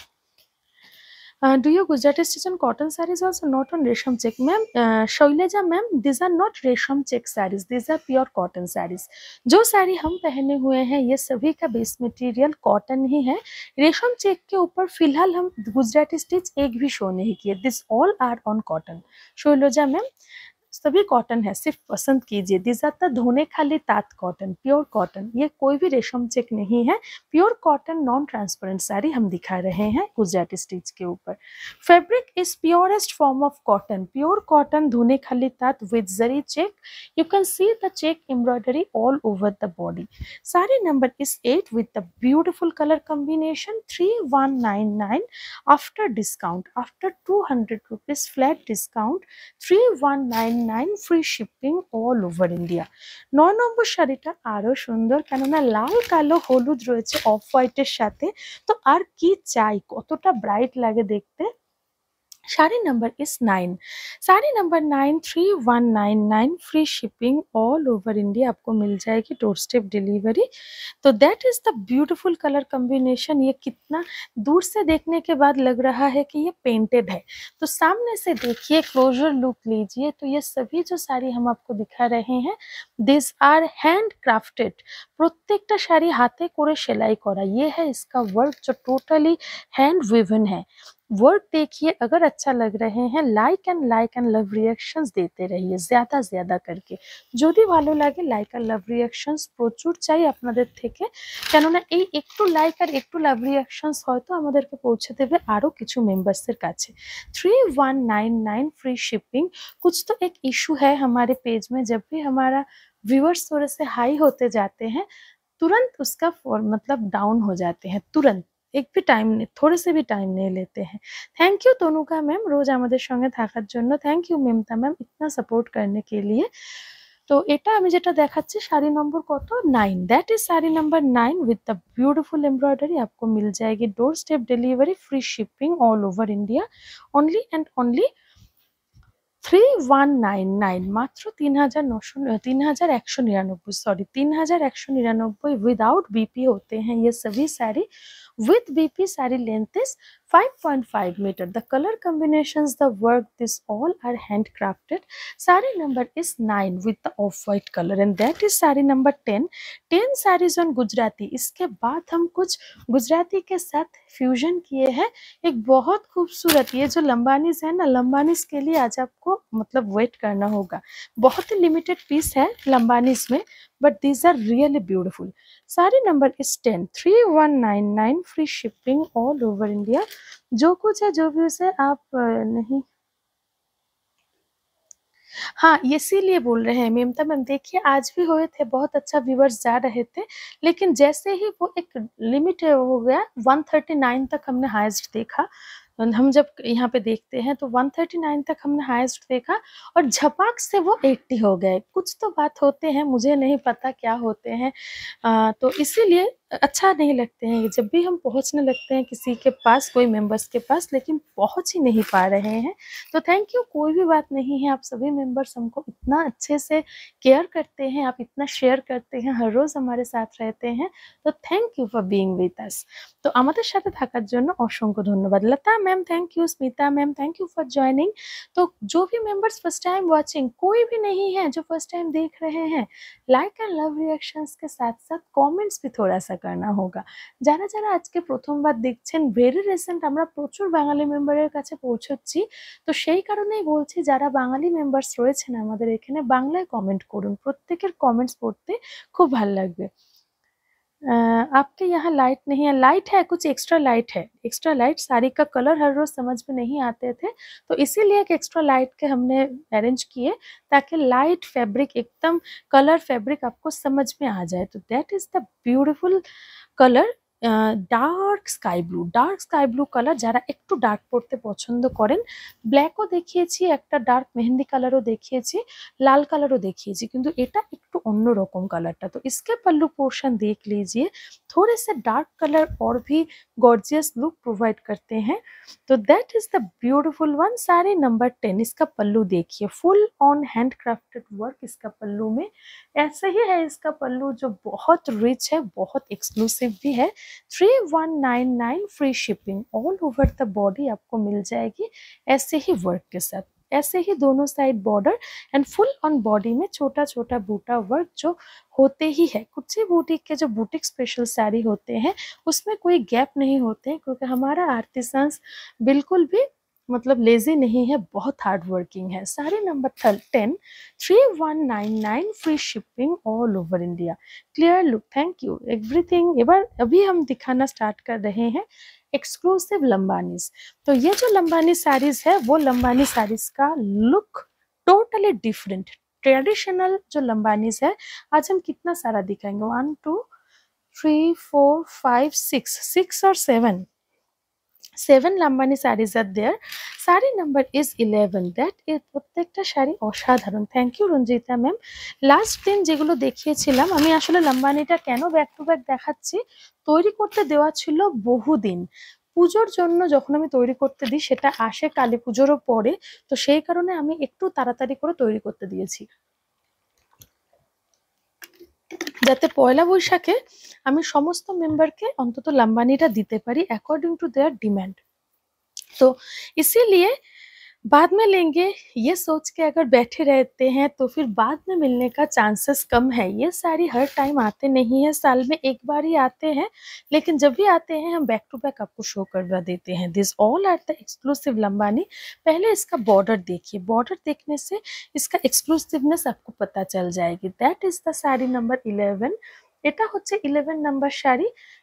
Uh, do you Gujarati stitch on cotton sarees also, not on resham check? Ma'am, uh, Shailaja ma'am, these are not resham check sarees, these are pure cotton sarees। जो साड़ी हम पहने हुए हैं ये सभी का base material cotton ही है। रेशम चेक के ऊपर फिलहाल हम गुजराती स्टिच एक भी शो नहीं किए, this all are on cotton. Shailaja ma'am, सभी कॉटन है, सिर्फ पसंद कीजिए। दिस आर द धोने खाली तात कॉटन, प्योर कॉटन, ये कोई भी रेशम चेक नहीं है, pure cotton non transparent sari हम दिखा रहे हैं गुजराती स्टिच के ऊपर। Fabric is purest form of cotton, pure cotton, Dhaniakhali तात with zari check. You can see the check embroidery all over the body. Sari number is eight with the beautiful colour combination, three one nine nine after discount, after two hundred rupees flat discount, three one nine nine free shipping all over India. नौ number শাড়িটা আরো সুন্দর, কেননা লাল কালো হলুদ রয়েছে of হোয়াইটের সাথে, তো আর কি চাই, কতটা ব্রাইট লাগে দেখতে। Sari number is nine, sari number nine, three one nine nine free shipping all over India आपको मिल जाएगी, डोर स्टेप डिलीवरी। तो that is the beautiful colour combination. ये कितना दूर से देखने के बाद लग रहा है कि ये पेंटेड है, तो सामने से देखिए, क्लोजर लुक लीजिए, तो ये सभी जो साड़ी हम आपको दिखा रहे हैं दिस आर हैंड क्राफ्टेड। प्रत्येकटा শাড়ি হাতে করে সেলাই করা, ये है इसका वर्क जो टोटली हैंड विवन है। वर्क देखिए, अगर अच्छा लग रहे हैं like and like and love reactions देते रहिए ज़्यादा ज़्यादा करके। যদি ভালো লাগে লাইক আর লাভ রিয়াকশনস প্রচুর চাই আপনাদের থেকে, কেননা এই একটু লাইক আর একটু লাভ রিয়াকশনস হয়তো আমাদেরকে পৌঁছে দেবে আরও কিছু মেম্বার্সের কাছে। Three one nine nine free shipping. कुछ तो एक इशू है हमारे पेज में, जब भी हमारा व्यूअर्स थोड़े से हाई होते जाते हैं तुरंत उसका मतलब डाउन हो जाते हैं, तुरंत एक भी टाइम नहीं, थोड़े से भी टाइम नहीं लेते हैं। थैंक यू तनुका मैम रोज আমাদের সঙ্গে থাকার জন্য, थैंक यू ममता मैम इतना सपोर्ट करने के लिए। তো এটা আমি যেটা দেখাচ্ছি শাড়ি নম্বর কত nine, that is sari number nine with the beautiful embroidery. आपको मिल जाएगी door step delivery, free shipping all over India, only and only three one nine nine, मात्र तीन हजार नौशो तीन हजार एक सौ निन्यानबे सॉरी तीन हजार एक सौ निन्यानबे विदाउट बीपी होते हैं ये सभी sari. With BP sari length is five point five metre. The colour combinations, the work, this all are handcrafted। Sari number is nine with the off white color and that is sari number ten. Ten sarees on Gujarati. इसके बाद हम कुछ गुजराती के साथ fusion किए हैं। एक बहुत खूबसूरत, ये जो लंबानीज है ना, लंबानीज के लिए आज आपको मतलब वेट करना होगा। बहुत ही लिमिटेड पीस है लंबानीज में, but these are really beautiful. Sari number is ten, three one nine nine, free shipping all over India. जो कुछ है जो भी उसे आप नहीं, हाँ इसीलिए बोल रहे हैं ममता मैम। देखिए आज भी हुए थे, बहुत अच्छा व्यूवर्स जा रहे थे, लेकिन जैसे ही वो एक लिमिट हो गया वन थर्टी नाइन तक हमने हाईएस्ट देखा। हम जब यहाँ पे देखते हैं तो वन थर्टी नाइन तक हमने हाईएस्ट देखा और झपाक से वो एट्टी हो गए। कुछ तो बात होते हैं, मुझे नहीं पता क्या होते हैं। आ, तो इसीलिए अच्छा नहीं लगते हैं जब भी हम पहुंचने लगते हैं किसी के पास, कोई मेंबर्स के पास, लेकिन पहुंच ही नहीं पा रहे हैं। तो थैंक यू, कोई भी बात नहीं है। आप सभी मेंबर्स हमको इतना अच्छे से केयर करते हैं, आप इतना शेयर करते हैं, हर रोज हमारे साथ रहते हैं, तो thank you for being with us. तो আমাদের সাথে থাকার জন্য অসংখ্য ধন্যবাদ। Lata ma'am thank you, Smita ma'am thank you for joining. तो जो भी मेंबर्स फर्स्ट टाइम वाचिंग, कोई भी नहीं है जो फर्स्ट टाइम देख रहे हैं, लाइक एंड लव रिएक्शंस के साथ साथ कमेंट्स भी थोड़ा सा करना होगा। যারা যারা আজকে প্রথমবার দেখছেন, ভেরি রিসেন্ট আমরা প্রচুর বাঙালি মেম্বারের কাছে পৌঁছচ্ছি, তো সেই কারণেই বলছি যারা বাঙালি মেম্বার্স রয়েছেন আমাদের এখানে, বাংলায় কমেন্ট করুন। প্রত্যেকের কমেন্টস পড়তে খুব ভালো লাগবে। अह, आपके यहाँ लाइट नहीं है? लाइट है, कुछ एक्स्ट्रा लाइट है, एक्स्ट्रा लाइट। साड़ी का कलर हर रोज समझ में नहीं आते थे, तो इसीलिए एक एक्स्ट्रा लाइट के हमने अरेंज किए ताकि लाइट फैब्रिक, एकदम कलर फैब्रिक आपको समझ में आ जाए। तो that is the beautiful colour, dark sky blue. Dark sky blue colour, যারা একটু ডার্ক পড়তে পছন্দ করেন, ব্ল্যাকও দেখিয়েছি, একটা ডার্ক মেহেंदी কালারও দেখিয়েছি, लाल कलरও দেখিয়েছি, কিন্তু এটা একটু অন্যরকম কালারটা। तो इसके पल्लू पोर्शन देख लीजिए, थोड़े से डार्क कलर और भी गॉर्जियस लुक प्रोवाइड करते हैं। तो that is the beautiful one. Sari number ten, इसका पल्लू देखिए, full on handcrafted work इसका पल्लू में ऐसे ही है। इसका पल्लू जो बहुत रिच है, बहुत एक्सक्लूसिव भी है। Three one nine nine, free shipping all over the body आपको मिल जाएगी ऐसे ही वर्क के साथ। ऐसे ही दोनों side border and full on body में छोटा छोटा बूटा वर्क जो होते ही है। कुछ बुटीक के जो बुटीक स्पेशल साड़ी होते हैं उसमें कोई गैप नहीं होते हैं, क्योंकि हमारा आर्टिसंस बिल्कुल भी मतलब लेजी नहीं है, बहुत हार्ड वर्किंग है। Sari number ten, three one nine nine, free shipping all over India. Clear look, thank you everything. एबार अभी हम दिखाना स्टार्ट कर रहे हैं एक्सक्लूसिव लंबानीज। तो ये जो लंबानी साड़ीज है वो लंबानी साड़ीज का लुक टोटली डिफरेंट। ट्रेडिशनल जो लंबानीज है आज हम कितना सारा दिखाएंगे, one two three four five six, six और सेवन, সেভেন লাম্বানি শাড়িজ আর there. Sari number is eleven. That is, প্রত্যেকটা শাড়ি অসাধারণ। Thank you Ranjita ma'am. Last দিন যেগুলো দেখিয়েছিলাম, আমি আসলে লাম্বানিটা কেন ব্যাক টু ব্যাক দেখাচ্ছি, তৈরি করতে দেওয়া ছিল বহুদিন। পুজোর জন্য যখন আমি তৈরি করতে দিই সেটা আসে কালী পুজোরও পরে, তো সেই কারণে আমি একটু তাড়াতাড়ি করে তৈরি করতে দিয়েছি, যাতে পয়লা বৈশাখে আমি সমস্ত মেম্বারকে অন্তত লাম্বানিটা দিতে পারি অ্যাকর্ডিং টু देयर डिमांड। तो इसीलिए बाद में लेंगे ये सोच के अगर बैठे रहते हैं तो फिर बाद में मिलने का चांसेस कम है। ये साड़ी हर टाइम आते नहीं है, साल में एक बार ही आते हैं, लेकिन जब भी आते हैं हम बैक टू बैक आपको शो करवा देते हैं। This all are the exclusive Lambani. पहले इसका बॉर्डर देखिए, बॉर्डर देखने से इसका एक्सक्लूसिवनेस आपको पता चल जाएगी। That is the sari number eleven. এটা হচ্ছে ইলেভেন নাম্বার শাড়ি।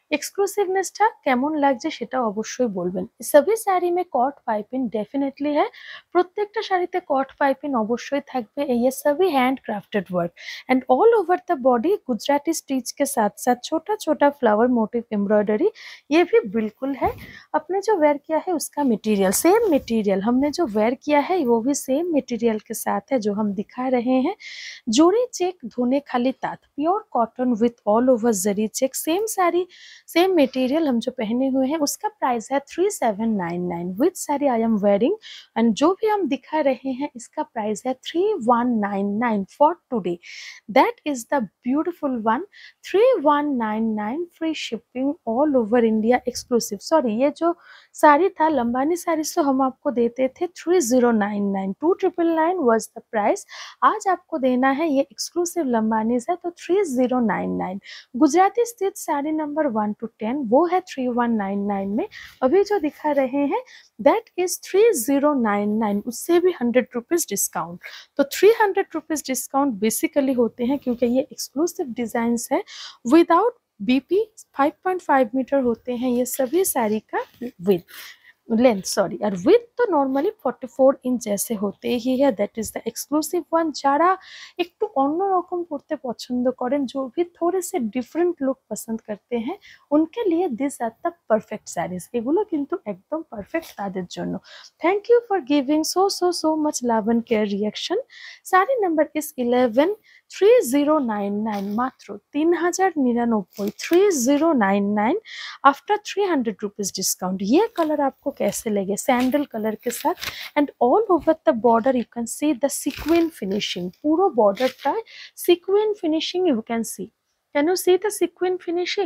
এক্সক্লুসিভনেসটা কেমন লাগছে সেটা অবশ্যই বলবেন। সবই শাড়ি में कॉट पाइपिंग डेफिनेटली है। প্রত্যেকটা শাড়িতে कॉट पाइपिंग অবশ্যই থাকবে। ये सभी handcrafted work and all over the body Gujarati stitch के साथ साथ छोटा छोटा फ्लावर मोटिव एम्ब्रॉयडरी ये भी बिल्कुल है। अपने जो वेयर किया है उसका मटेरियल सेम मटेरियल, हमने जो वेयर किया है वो भी सेम मटेरियल के साथ है जो हम दिखा रहे हैं। जोड़ी चेक धोने खाली तात pure cotton with all over zari check same sari same material हम जो पहने हुए हैं उसका प्राइस है three seven nine nine with sari I am wearing and जो भी हम दिखा रहे हैं इसका प्राइस है three one nine nine for today. That is the beautiful one three one nine nine free shipping all over India exclusive. Sorry ये जो साड़ी था लंबानी साड़ी से हम आपको देते थे three zero nine nine two triple nine was the price. आज आपको देना है ये एक्सक्लूसिव लंबानी है तो three zero nine nine. Gujarati स्थित sari number one two ten वो है थ्री वन नाइन नाइन में। अभी जो दिखा रहे हैं that is three zero nine nine, उससे भी हंड्रेड रुपीज़ डिस्काउंट। तो three hundred rupees discount basically होते हैं क्योंकि ये एक्सक्लूसिव डिज़ाइंस है without BP five point five metre होते हैं ये सभी साड़ी का विथ लेंथ सॉरी और विथ तो नॉर्मली फोर्टी फोर इंच जैसे होते ही है। That is the exclusive one. যারা একটু অন্যরকম পড়তে পছন্দ করেন जो भी थोड़े से डिफरेंट लुक पसंद करते हैं उनके लिए this are the perfect saris. এগুলো কিন্তু একদম পারফেক্ট তাদের জন্য। Thank you for giving so so so much love and care reaction. Sari number is eleven three zero nine nine मात्र तीन हजार निन्यानबे three zero nine nine after three hundred rupees discount. ये कलर आपको कैसे लगे सैंडल कलर के साथ and all over the border you can see the sequence finishing पूरा बॉर्डर का sequence finishing you can see can you see the sequence finishing.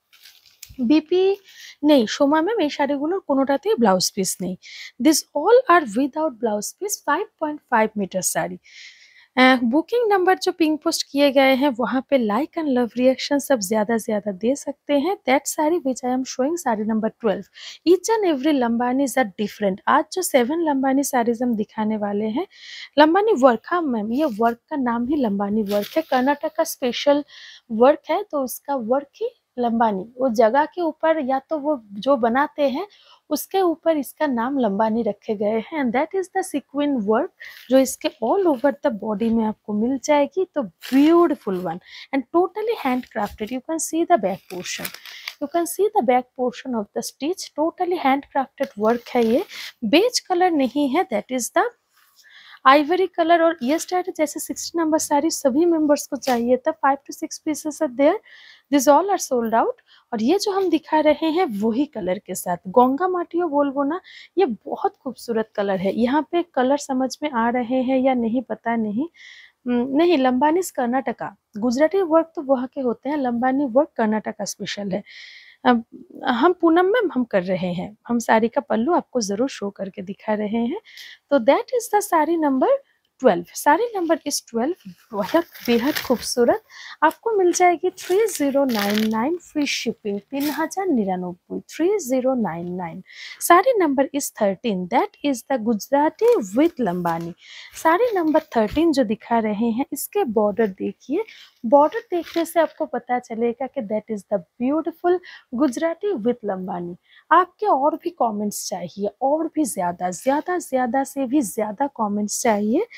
BP নেই Soma ma'am এই শাড়িগুলোর কোনোটাতেই ব্লাউজ পিস নেই। This all are without blouse piece five point five metre sari. Booking uh, number जो pink post किए गए हैं वहाँ पे लाइक एंड लव रिएक्शन सब ज़्यादा ज़्यादा दे सकते हैं। That sari which I am showing sari number twelve each and every Lambanis are different. आज जो सेवन लंबानी साड़ीज हम दिखाने वाले हैं लंबानी वर्क, हाँ मैम ये वर्क का नाम ही लंबानी वर्क है, कर्नाटक का स्पेशल वर्क है तो उसका वर्क ही लंबानी, वो जगह के ऊपर या तो वो जो बनाते हैं उसके ऊपर इसका नाम लंबानी रखे गए हैं and that is the sequence work जो इसके ऑल ओवर द बॉडी में आपको मिल जाएगी। तो beautiful one and totally handcrafted. You can see the back portion you can see the back portion of the stitch totally handcrafted work है। ये beige colour नहीं है, that is the ivory colour. और ये start जैसे sixty number sari सभी members को चाहिए था, five two six pieces are there, this all are sold out. और ये जो हम दिखा रहे हैं वही कलर के साथ गंगा माटियो बोलबो ना, ये बहुत खूबसूरत कलर है। यहाँ पे कलर समझ में आ रहे हैं या नहीं पता नहीं, नहीं लंबानीज कर्नाटका, गुजराती वर्क तो वहाँ के होते हैं, लंबानी वर्क कर्नाटका स्पेशल है। अब हम पूनम में हम कर रहे हैं, हम साड़ी का पल्लू आपको जरूर शो करके दिखा रहे हैं। तो that is the sari number twelve. Sari number is twelve बहुत बेहद खूबसूरत आपको मिल जाएगी three zero nine nine free shipping तीन हजार निन्यानबे three zero nine nine. Sari number is thirteen that is the Gujarati with Lambani. Sari number thirteen जो दिखा रहे हैं इसके बॉर्डर देखिए, बॉर्डर देखने से आपको पता चलेगा कि that is the beautiful Gujarati with Lambani. आपके और भी कमेंट्स चाहिए, और भी ज़्यादा ज़्यादा ज़्यादा से भी ज़्यादा कमेंट्स चाहिए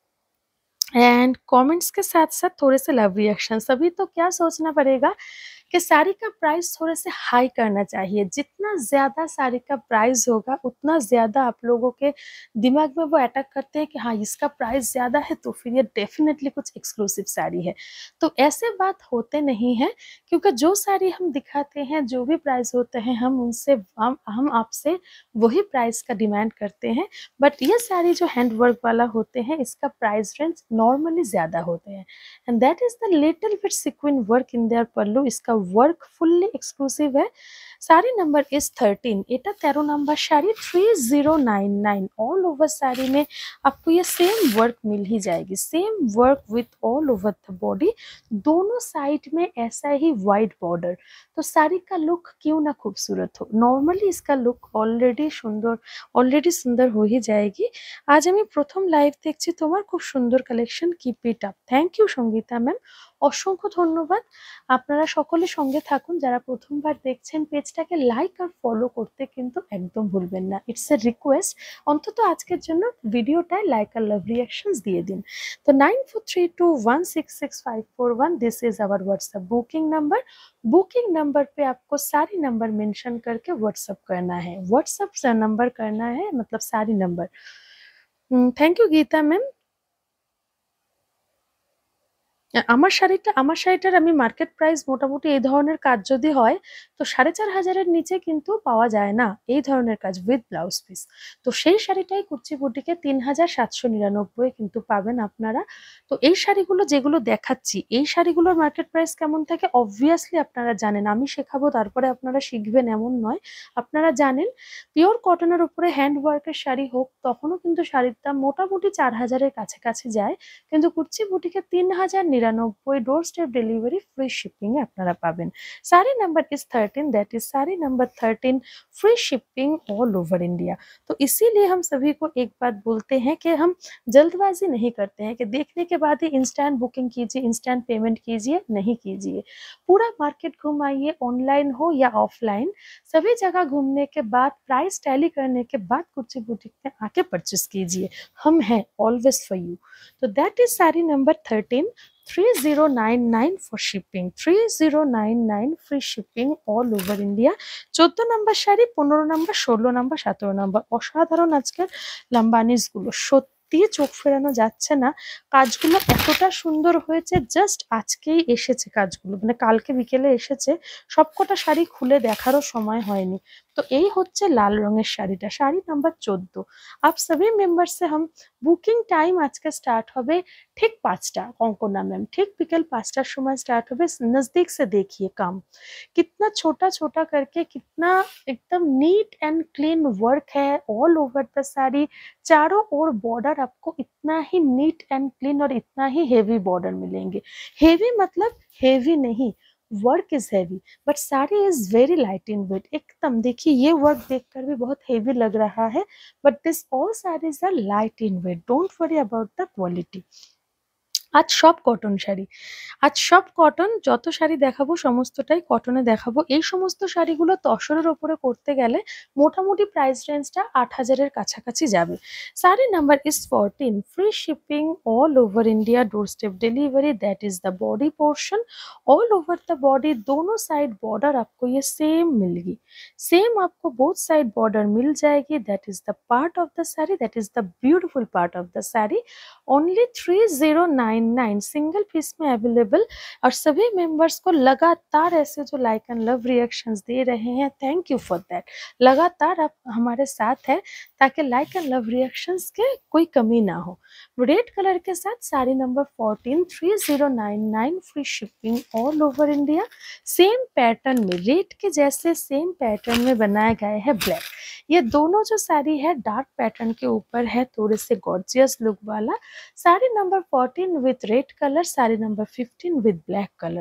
एंड कमेंट्स के साथ साथ थोड़े से लव रिएक्शन। अभी तो क्या सोचना पड़ेगा कि साड़ी का प्राइस थोड़े से हाई करना चाहिए। जितना ज़्यादा साड़ी का प्राइस होगा उतना ज़्यादा आप लोगों के दिमाग में वो अटैक करते हैं कि हाँ इसका प्राइस ज़्यादा है तो फिर ये डेफिनेटली कुछ एक्सक्लूसिव साड़ी है। तो ऐसे बात होते नहीं है, क्योंकि जो साड़ी हम दिखाते हैं जो भी प्राइस होते हैं हम उनसे हम हम आपसे वही प्राइस का डिमांड करते हैं। बट ये साड़ी जो हैंड वर्क वाला होते हैं इसका प्राइस रेंज नॉर्मली ज़्यादा होते हैं and that is the little bit sequence work in there pallu. इसका वर्क फुल्ली एक्सक्लूसिव है। साड़ी नंबर इज थर्टीन, এটা तेरह number sari three zero nine nine. All over sari में आपको ये सेम वर्क मिल ही जाएगी, same work with all over the body, दोनों साइड में ऐसा ही वाइट बॉर्डर। तो साड़ी का लुक क्यों ना खूबसूरत हो, नॉर्मली इसका लुक ऑलरेडी सुंदर অলরেডি সুন্দর হয়ে যায়গি। আজ আমি প্রথম লাইভ দেখছি তোমার, খুব সুন্দর collection, keep it up. Thank you Sangita ma'am, অসংখ্য ধন্যবাদ। আপনারা সকলে সঙ্গে থাকুন, যারা প্রথমবার দেখছেন পেজটাকে লাইক আর ফলো করতে কিন্তু একদম ভুলবেন না, ইটস এ রিকোয়েস্ট। অন্তত আজকের জন্য ভিডিওটায় লাইক আর লাভ রিয়াকশনস দিয়ে দিন। तो nine four three two one six six five four one this is our WhatsApp booking number. Booking number पे आपको सारी नंबर मेंशन करके व्हाट्सएप करना है, व्हाट्सएप से नंबर करना है, मतलब sari number. Thank you Geeta ma'am. আমার শাড়িটা আমার শাড়িটার আমি মার্কেট প্রাইস মোটামুটি এই ধরনের কাজ যদি হয় তো সাড়ে চার হাজারের নিচে কিন্তু পাওয়া যায় না এই ধরনের কাজ উইথ ব্লাউজ পিস। তো সেই শাড়িটাই কুচি বুটিকে তিন হাজার সাতশো নিরানব্বই কিন্তু পাবেন আপনারা। তো এই শাড়িগুলো যেগুলো দেখাচ্ছি, এই শাড়িগুলোর মার্কেট প্রাইস কেমন থাকে অবভিয়াসলি আপনারা জানেন, আমি শেখাবো তারপরে আপনারা শিখবেন এমন নয়, আপনারা জানেন। পিওর কটনের উপরে হ্যান্ড ওয়ার্কের শাড়ি হোক তখনও কিন্তু শাড়ির দাম মোটামুটি চার হাজারের কাছাকাছি যায়, কিন্তু কুচি বুটিকে তিন হাজার নিরানব্বই, door step delivery, free shipping এ আপনারা পাবেন। Sari number is thirteen, that is sari number thirteen, free shipping all over India. तो इसीलिए हम सभी को एक बात बोलते हैं कि हम जल्दबाजी नहीं करते हैं कि देखने के बाद ही इंस्टेंट बुकिंग कीजिए, इंस्टेंट पेमेंट कीजिए, नहीं कीजिए। पूरा मार्केट घुमाइए, ऑनलाइन हो या ऑफलाइन, सभी जगह घूमने के बाद प्राइस टैली करने के बाद कुची बुटीक में आके परचेस कीजिए, हम हैं ऑलवेज फॉर यू। तो that is sari number thirteen, three zero nine nine for shipping, three zero nine nine free shipping all over India. चौदह नंबर শাড়ি, পনেরো নম্বর, ষোলো নম্বর, সতেরো নম্বর, অসাধারণ আজকের লাম্বানিজগুলো, সত্যি চোখ ফেরানো যাচ্ছে না, কাজগুলো এতটা সুন্দর হয়েছে। জাস্ট আজকেই এসেছে কাজগুলো, মানে কালকে বিকেলে এসেছে, সবকটা শাড়ি খুলে দেখারও সময় হয়নি। তো এই হচ্ছে লাল রঙের শাড়িটা, শাড়ি নাম্বার চোদ্দ। আপ সবই মেম্বার সে হাম বুকিং টাইম আজকে স্টার্ট হবে ঠিক পাঁচটা, কঙ্কনা मैम ठीक बिकल पाँचटार समय स्टार्ट हो। नजदीक से देखिए काम कितना छोटा छोटा करके, कितना एकदम नीट एंड क्लीन वर्क है ऑल ओवर द साड़ी। चारों ओर बॉर्डर आपको इतना ही नीट एंड क्लीन और इतना ही हेवी बॉर्डर मिलेंगे। हेवी मतलब हेवी नहीं, work is heavy but sari is very light in weight. एकदम देखिए ये वर्क देखकर भी बहुत हेवी लग रहा है, but this all saris are light in weight, don't worry about the quality. আজ সব কটন শাড়ি, আজ সব কটন, যত শাড়ি দেখাবো সমস্তটাই কটনে দেখাবো। এই সমস্ত শাড়িগুলো তসরের ওপরে করতে গেলে মোটামুটি প্রাইস রেঞ্জটা আট হাজারের কাছাকাছি যাবে। Sari number is fourteen, free shipping all over India, door step delivery, that is the body portion, all over the body, दोनों साइड बॉर्डर आपको ये सेम मिलेगी, सेम आपको बोथ साइड बॉर्डर मिल जाएगी। That is the part of the sari, that is the beautiful part of the sari. Only three zero nine nine single piece में available. और सभी मेंबर्स को लगातार ऐसे जो लाइक एंड लव रिएक्शंस दे रहे हैं, थैंक यू फॉर दैट। लगातार आप हमारे साथ है ताकि लाइक एंड लव रिएक्शंस के कोई कमी ना हो। रेड कलर के साथ sari number fourteen, three zero nine nine, free shipping all over India. Same pattern में, रेड के जैसे सेम पैटर्न में बनाया गया है ब्लैक। ये दोनों जो साड़ी है डार्क पैटर्न के ऊपर है, थोड़े से गॉर्जियस लुक वाला। Sari number fourteen with red colour, sari number fifteen with black colour.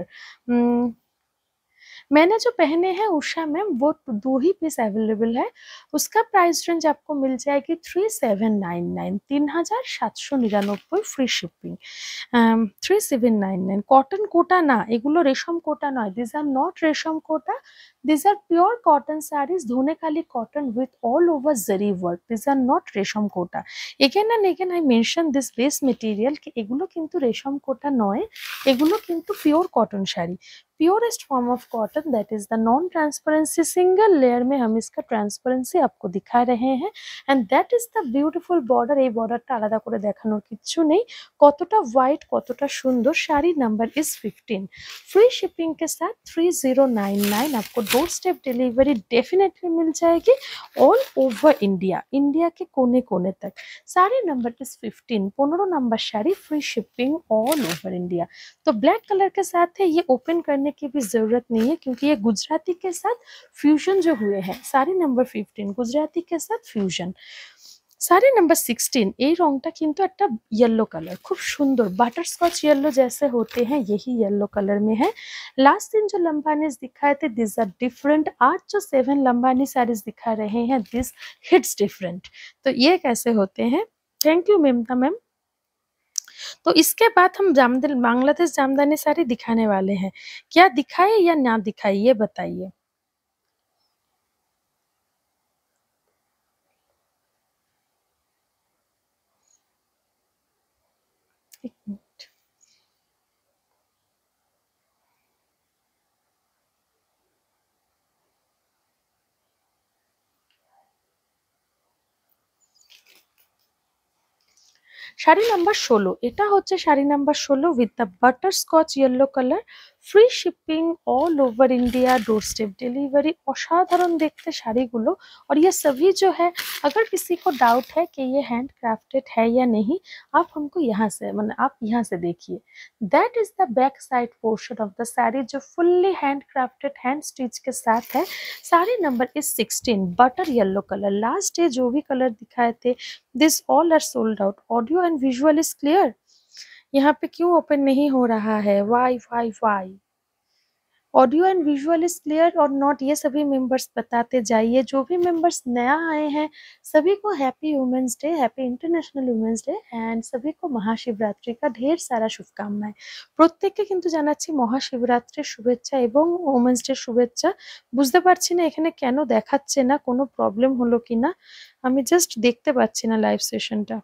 मैंने जो पहने हैं उषा मैम वो दो ही पीस अवेलेबल है, उसका प्राइस रेंज आपको मिल जाएगी थ्री सेवन नाइन नाइन, तीन हजार सात सौ निरानब्बई, free shipping, three seven nine nine. Cotton Kota ना, एगुलो रेशम कोटा नয়, this are not resham Kota, this are pure cotton saris, Dhaniakhali cotton with all over zari work, this are not resham Kota. Again and again I mention this base material कि एगुलो किन्तु रेशम कोटा नয়, एगुलो किन्तु pure cotton sari, purest form of cotton, that is the non transparency. Single layer में हम इसका ट्रांसपेरेंसी आपको दिखा रहे हैं and that is the beautiful border. এই বর্ডারটা আলাদা করে দেখানোর কিছু নেই, কতটা হোয়াইট কতটা সুন্দর। Sari number is fifteen, free shipping के साथ थ्री जीरो नाइन नाइन, आपको डोर स्टेप डिलीवरी डेफिनेटली मिल जाएगी ऑल ओवर इंडिया, इंडिया के कोने कोने तक। साड़ी नंबर इज फिफ्टीन, पंद्रह number sari, free shipping all over India. तो ब्लैक कलर के साथ है, ये ओपन करने करने की भी ज़रूरत नहीं है, क्योंकि ये गुजराती के साथ फ्यूजन जो हुए हैं। साड़ी नंबर फिफ्टीन गुजराती के साथ फ्यूजन। শাড়ি নাম্বার सिक्सटीन এই রংটা কিন্তু একটা येलो कलर, खूब सुंदर बटरस्कॉच येलो जैसे होते हैं, यही येलो कलर में है। लास्ट दिन जो लंबानीज दिखाए थे दिस आर डिफरेंट, आज जो सेवन लंबानी साड़ीज दिखा रहे हैं दिस हिट्स डिफरेंट। तो ये कैसे होते हैं? Thank you Mamata ma'am. तो इसके बाद हम जामदानी बांग्लादेश जामदानी साड़ी दिखाने वाले हैं। क्या दिखाए या ना दिखाए ये बताइए। एक मिनट। শাড়ি নাম্বার ষোলো, এটা হচ্ছে শাড়ি নাম্বার ষোলো with the butterscotch yellow colour, free shipping all over India, door step delivery. असाधारण देखते শাড়িগুলো। और ये सभी जो है, अगर किसी को डाउट है कि ये हैंड क्राफ्टेड है या नहीं, आप हमको यहाँ से मतलब आप यहाँ से देखिए, that is the back side portion of the sari जो fully hand crafted hand stitch के साथ है। Sari number is sixteen, butter yellow colour. Last day जो भी कलर दिखाए थे this all are sold out. Audio and visual is clear. यहाँ पे क्यों ओपन नहीं हो रहा है? Why why why audio and visual is clear और नॉट, ये सभी मेंबर्स बताते जाइए। जो भी मेंबर्स नया आए हैं सभी को happy women's day, happy international women's day and सभी को महाशिवरात्रि का ढेर सारा शुभकामनाएं। প্রত্যেককে কিন্তু জানাচ্ছি মহাশিবরাত্রির শুভেচ্ছা এবং ওমেন্স ডে শুভেচ্ছা। বুঝতে পারছি না এখানে কেন দেখাচ্ছে না, কোনো প্রবলেম হলো কিনা, আমি জাস্ট দেখতে পাচ্ছি না লাইভ সেশনটা।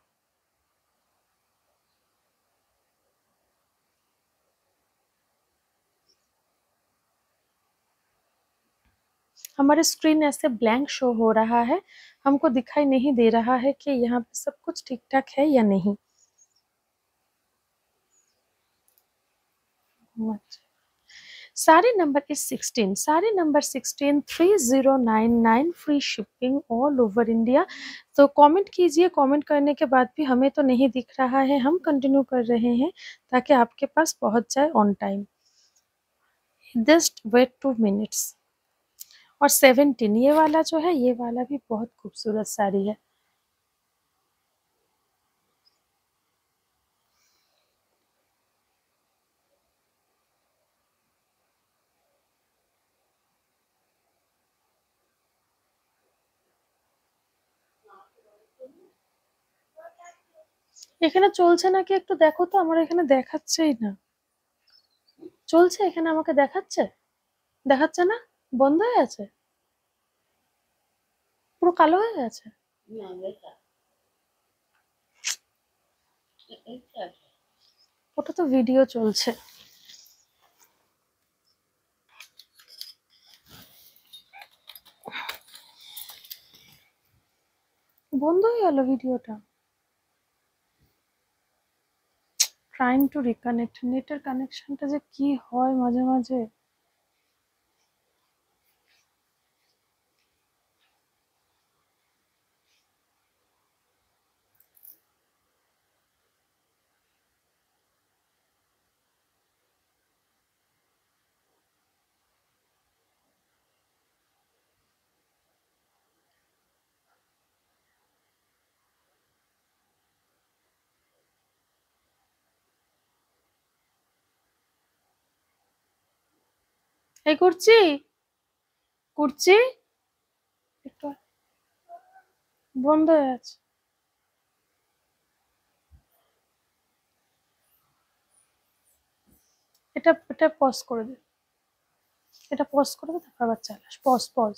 हमारे स्क्रीन ऐसे ब्लैंक शो हो रहा है, हमको दिखाई नहीं दे रहा है कि यहाँ पे सब कुछ ठीक ठाक है या नहीं। Sari number is sixteen, sari number sixteen, three zero nine nine, free shipping all over India. तो कमेंट कीजिए, कमेंट करने के बाद भी हमें तो नहीं दिख रहा है, हम कंटिन्यू कर रहे हैं ताकि आपके पास पहुंच जाए on time. Just wait two minutes. और सेवनटीन ये वाला जो है, ये वाला भी बहुत खूबसूरत साड़ी है। এখানে চলছে নাকি একটু দেখো তো, আমার এখানে দেখাচ্ছেই না। চলছে এখানে, আমাকে দেখাচ্ছে? দেখাচ্ছে না, বন্ধ হয়ে আছে, পুরো কালো হয়ে গেছে। ওটা তো ভিডিও চলছে। বন্ধ হয়ে গেল ভিডিওটা। ট্রাইং টু রিকানেক্ট, নেটের কানেকশনটা যে কি হয় মাঝে মাঝে। এই করছি করছি একটু, বন্ধ হয়ে আছে। এটা এটা পজ করে দে, এটা পজ করে দে, তারপর আবার চালাস। Pause pause.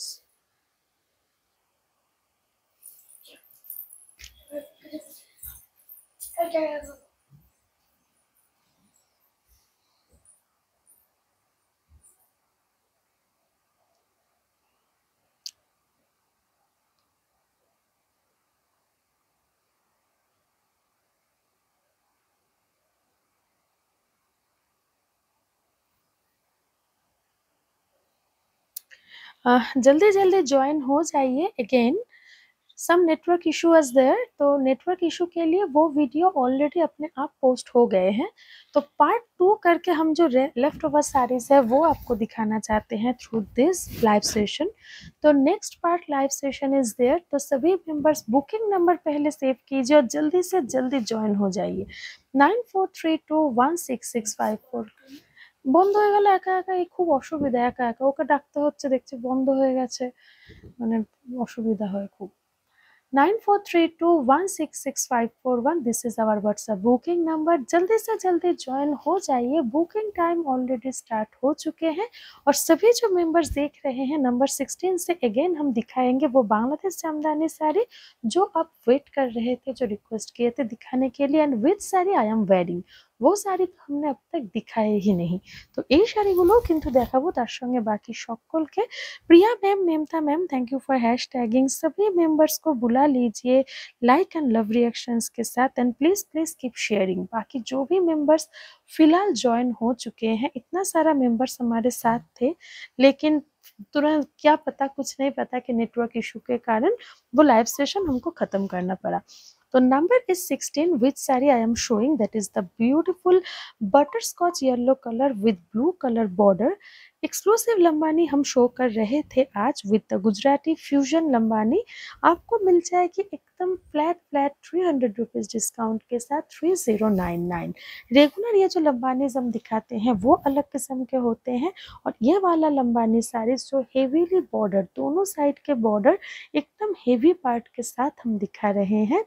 जल्दी जल्दी ज्वाइन हो जाइए again. Some network issue is there, तो नेटवर्क इशू के लिए वो वीडियो ऑलरेडी अपने आप पोस्ट हो गए हैं। तो पार्ट टू करके हम जो लेफ्ट ओवर साड़ीज है वो आपको दिखाना चाहते हैं थ्रू दिस लाइव सेशन। तो next part live session is there. तो सभी मेंबर्स बुकिंग नंबर पहले सेव कीजिए और जल्दी से जल्दी ज्वाइन हो जाइए। Nine four three two one six six five four. বন্ধ হয়ে গেল একা একা, এই খুব অসুবিধা, একা একা ওকে ডাকতে হচ্ছে, দেখছি বন্ধ হয়ে গেছে, মানে অসুবিধা হয় খুব। Nine four three two one six six five four one, this is our WhatsApp booking number. जल्दी से जल्दी ज्वाइन हो जाइए, बुकिंग टाइम ऑलरेडी स्टार्ट हो चुके हैं। और सभी जो मेंबर्स देख रहे हैं नंबर सिक्सटीन से अगेन हम दिखाएंगे वो बांग्लादेश जामदानी साड़ी जो आप वेट कर रहे थे, जो रिक्वेस्ट किए थे दिखाने के लिए। And which sari I am wearing, वो साड़ी तो हमने अब तक दिखाए ही नहीं, तो এই শাড়িগুলো কিন্তু দেখাবো তার সঙ্গে বাকি সকলকে। Priya ma'am, Mamata ma'am, thank you for hashtagging. सभी मेंबर्स को बुला लीजिए लाइक एंड लव रिएक्शंस के साथ। And please please keep sharing. बाकी जो भी मेंबर्स फिलहाल ज्वाइन हो चुके हैं, इतना सारा मेंबर्स हमारे साथ थे लेकिन तुरंत क्या पता, कुछ नहीं पता कि नेटवर्क इशू के कारण वो लाइव सेशन हमको खत्म करना पड़ा। तो number is sixteen, which saree I am showing, that is the beautiful butterscotch yellow color with blue color border। Exclusive Lambani हम शो कर रहे थे आज with the Gujarati fusion Lambani. आपको मिल जाएगी एकदम flat flat three hundred rupees discount के साथ three zero nine nine. Regular ये जो लंबानीज हम दिखाते हैं वो अलग किस्म के होते हैं, और ये वाला लंबानी साड़ी जो हेवीली बॉर्डर, दोनों साइड के बॉर्डर एकदम हेवी पार्ट के साथ हम दिखा रहे हैं।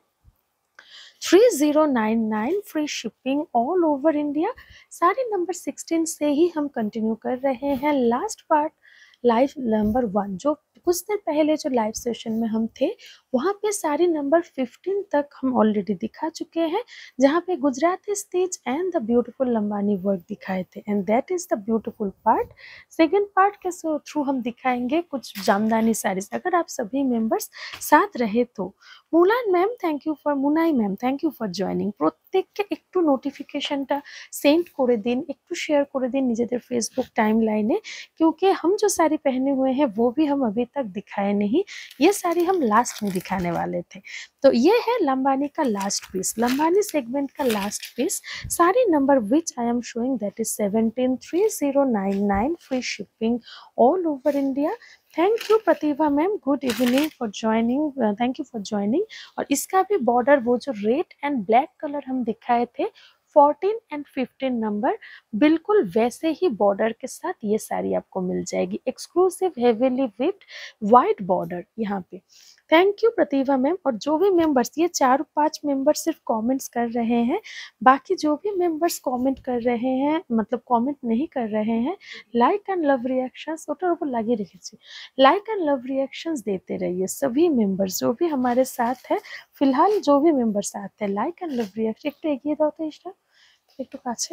Three zero nine nine, free shipping all over India. Sari number sixteen से ही हम कंटिन्यू कर रहे हैं। Last part live number one, जो कुछ दिन पहले जो लाइव सेशन में हम थे वहाँ पे साड़ी नंबर फिफ्टीन तक हम ऑलरेडी दिखा चुके हैं, जहाँ पे Gujarati stitch and the beautiful Lambani work दिखाए थे। And that is the beautiful part. Second part के थ्रू हम दिखाएंगे कुछ जामदानी साड़ीज, अगर आप सभी मेंबर्स साथ रहे तो। Mulan ma'am, thank you for Munai ma'am, thank you for joining. প্রত্যেককে একটু নোটিফিকেশনটা सेंड করে দিন, একটু शेयर করে দিন নিজেদের फेसबुक टाइम लाइने, क्योंकि हम जो साड़ी पहने हुए हैं वो भी हम अभी तक दिखाए नहीं, ये साड़ी हम लास्ट में दिखाने वाले थे। तो ये है लंबानी का लास्ट पीस, लंबानी सेगमेंट का last piece. Sari number which I am showing that is seventeen, three zero nine nine, free shipping all over India. Thank you Pratibha ma'am, good evening for joining, thank you for joining. और इसका भी border वो जो red and black colour हम दिखाए थे fourteen and fifteen number, बिल्कुल वैसे ही बॉर्डर के साथ ये साड़ी आपको मिल जाएगी। Exclusive heavily whipped white border यहाँ पे। Thank you Pratibha ma'am. और जो भी मेंबर्स, ये चार पांच मेंबर्स सिर्फ कमेंट्स कर रहे हैं, बाकी जो भी मेंबर्स कमेंट कर रहे हैं, मतलब कमेंट नहीं कर रहे हैं, लाइक एंड लव रिएक्शंस ওটার উপর লাগিয়ে রেখেছি, लाइक एंड लव रिएक्शंस देते रहिए सभी मेंबर्स जो भी हमारे साथ है। फिलहाल जो भी मेंबर साथ है, लाइक एंड लव रिएक्शन একটু এগিয়ে দাও তো, ইসটা একটু কাছে,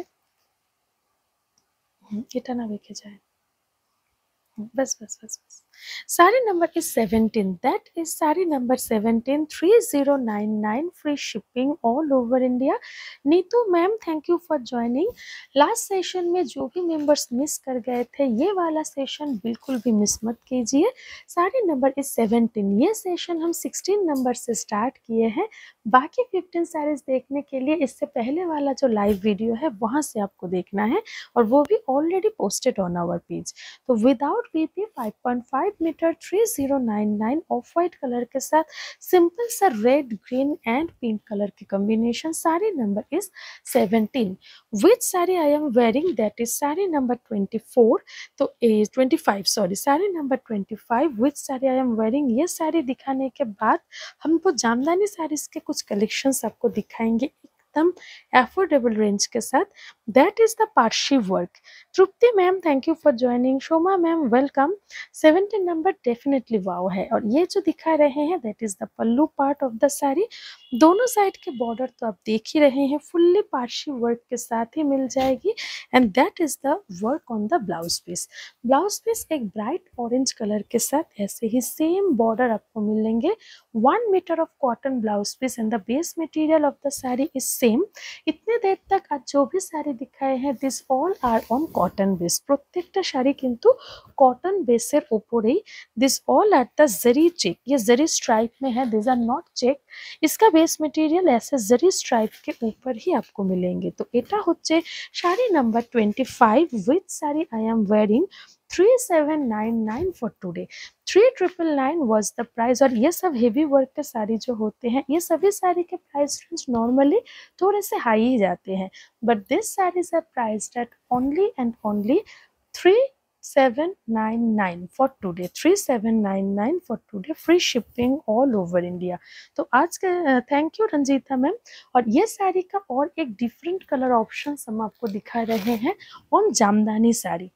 হুম, এটা না রেখে যায়, बस बस बस बस। Sari number is seventeen, that is sari number seventeen, three zero nine nine, free shipping all over India। Neetu ma'am, thank you for joining. Last session में जो भी मेंबर्स मिस कर गए थे, ये वाला सेशन बिल्कुल भी मिस मत कीजिए। साड़ी नंबर is सेवनटीन, ये सेशन हम सिक्सटीन नंबर से स्टार्ट किए हैं। बाकी फिफ्टीन साड़ीज देखने के लिए इससे पहले वाला जो लाइव वीडियो है वहाँ से आपको देखना है, और वो भी already posted on our page. तो without VP five point five metre, three zero nine nine, off white colour के साथ सिंपल सा red, green and pink colour की combination. Sari number is seventeen. Which sari I am wearing, that is sari number twenty four, तो twenty five sorry, sari number twenty five. Which sari I am wearing, ये साड़ी दिखाने के बाद हमको जामदानी साड़ीज के कुछ कलेक्शंस आपको दिखाएंगे एकदम एफोर्डेबल रेंज के साथ। That is the Parsi work. Tripti ma'am, thank you for joining. Shoma ma'am, welcome. Seventeen number definitely wow है। और ये जो दिखा रहे हैं that is the pallu part of the sari. दोनों साइड के बॉर्डर तो आप देख ही रहे हैं, फुल्ली पार्शी वर्क के साथ ही मिल जाएगी। And that is the work on the blouse piece. Blouse piece एक ब्राइट ऑरेंज कलर के साथ ऐसे ही सेम बॉर्डर आपको मिलेंगे। One metre of cotton blouse piece and the base material of the sari is same. इतने देर तक आज जो भी साड़ी दिखाए हैं this all are on cotton base. प्रत्येकटा শাড়ি কিন্তু कॉटन बेसर উপরেই। This all are the zari check, ये जरी स्ट्राइप में है, दिस आर नॉट चेक। इसका बेस मटेरियल ऐसे जरी स्ट्राइप के ऊपर ही आपको मिलेंगे। तो এটা হচ্ছে sari number twenty five with sari I am wearing three seven nine nine for today। Three triple nine was the price। और ये सब हेवी वर्क के साड़ी जो होते हैं ये सभी साड़ी के प्राइस रेंज नॉर्मली थोड़े से हाई ही जाते हैं, but this saris are priced at only and only three seven nine nine for today. Three seven nine nine for today, free shipping all over India. तो आज का थैंक यू रंजीता मैम। और ये साड़ी का और एक डिफरेंट कलर ऑप्शन हम आपको दिखा रहे हैं ऑन जामदानी साड़ी।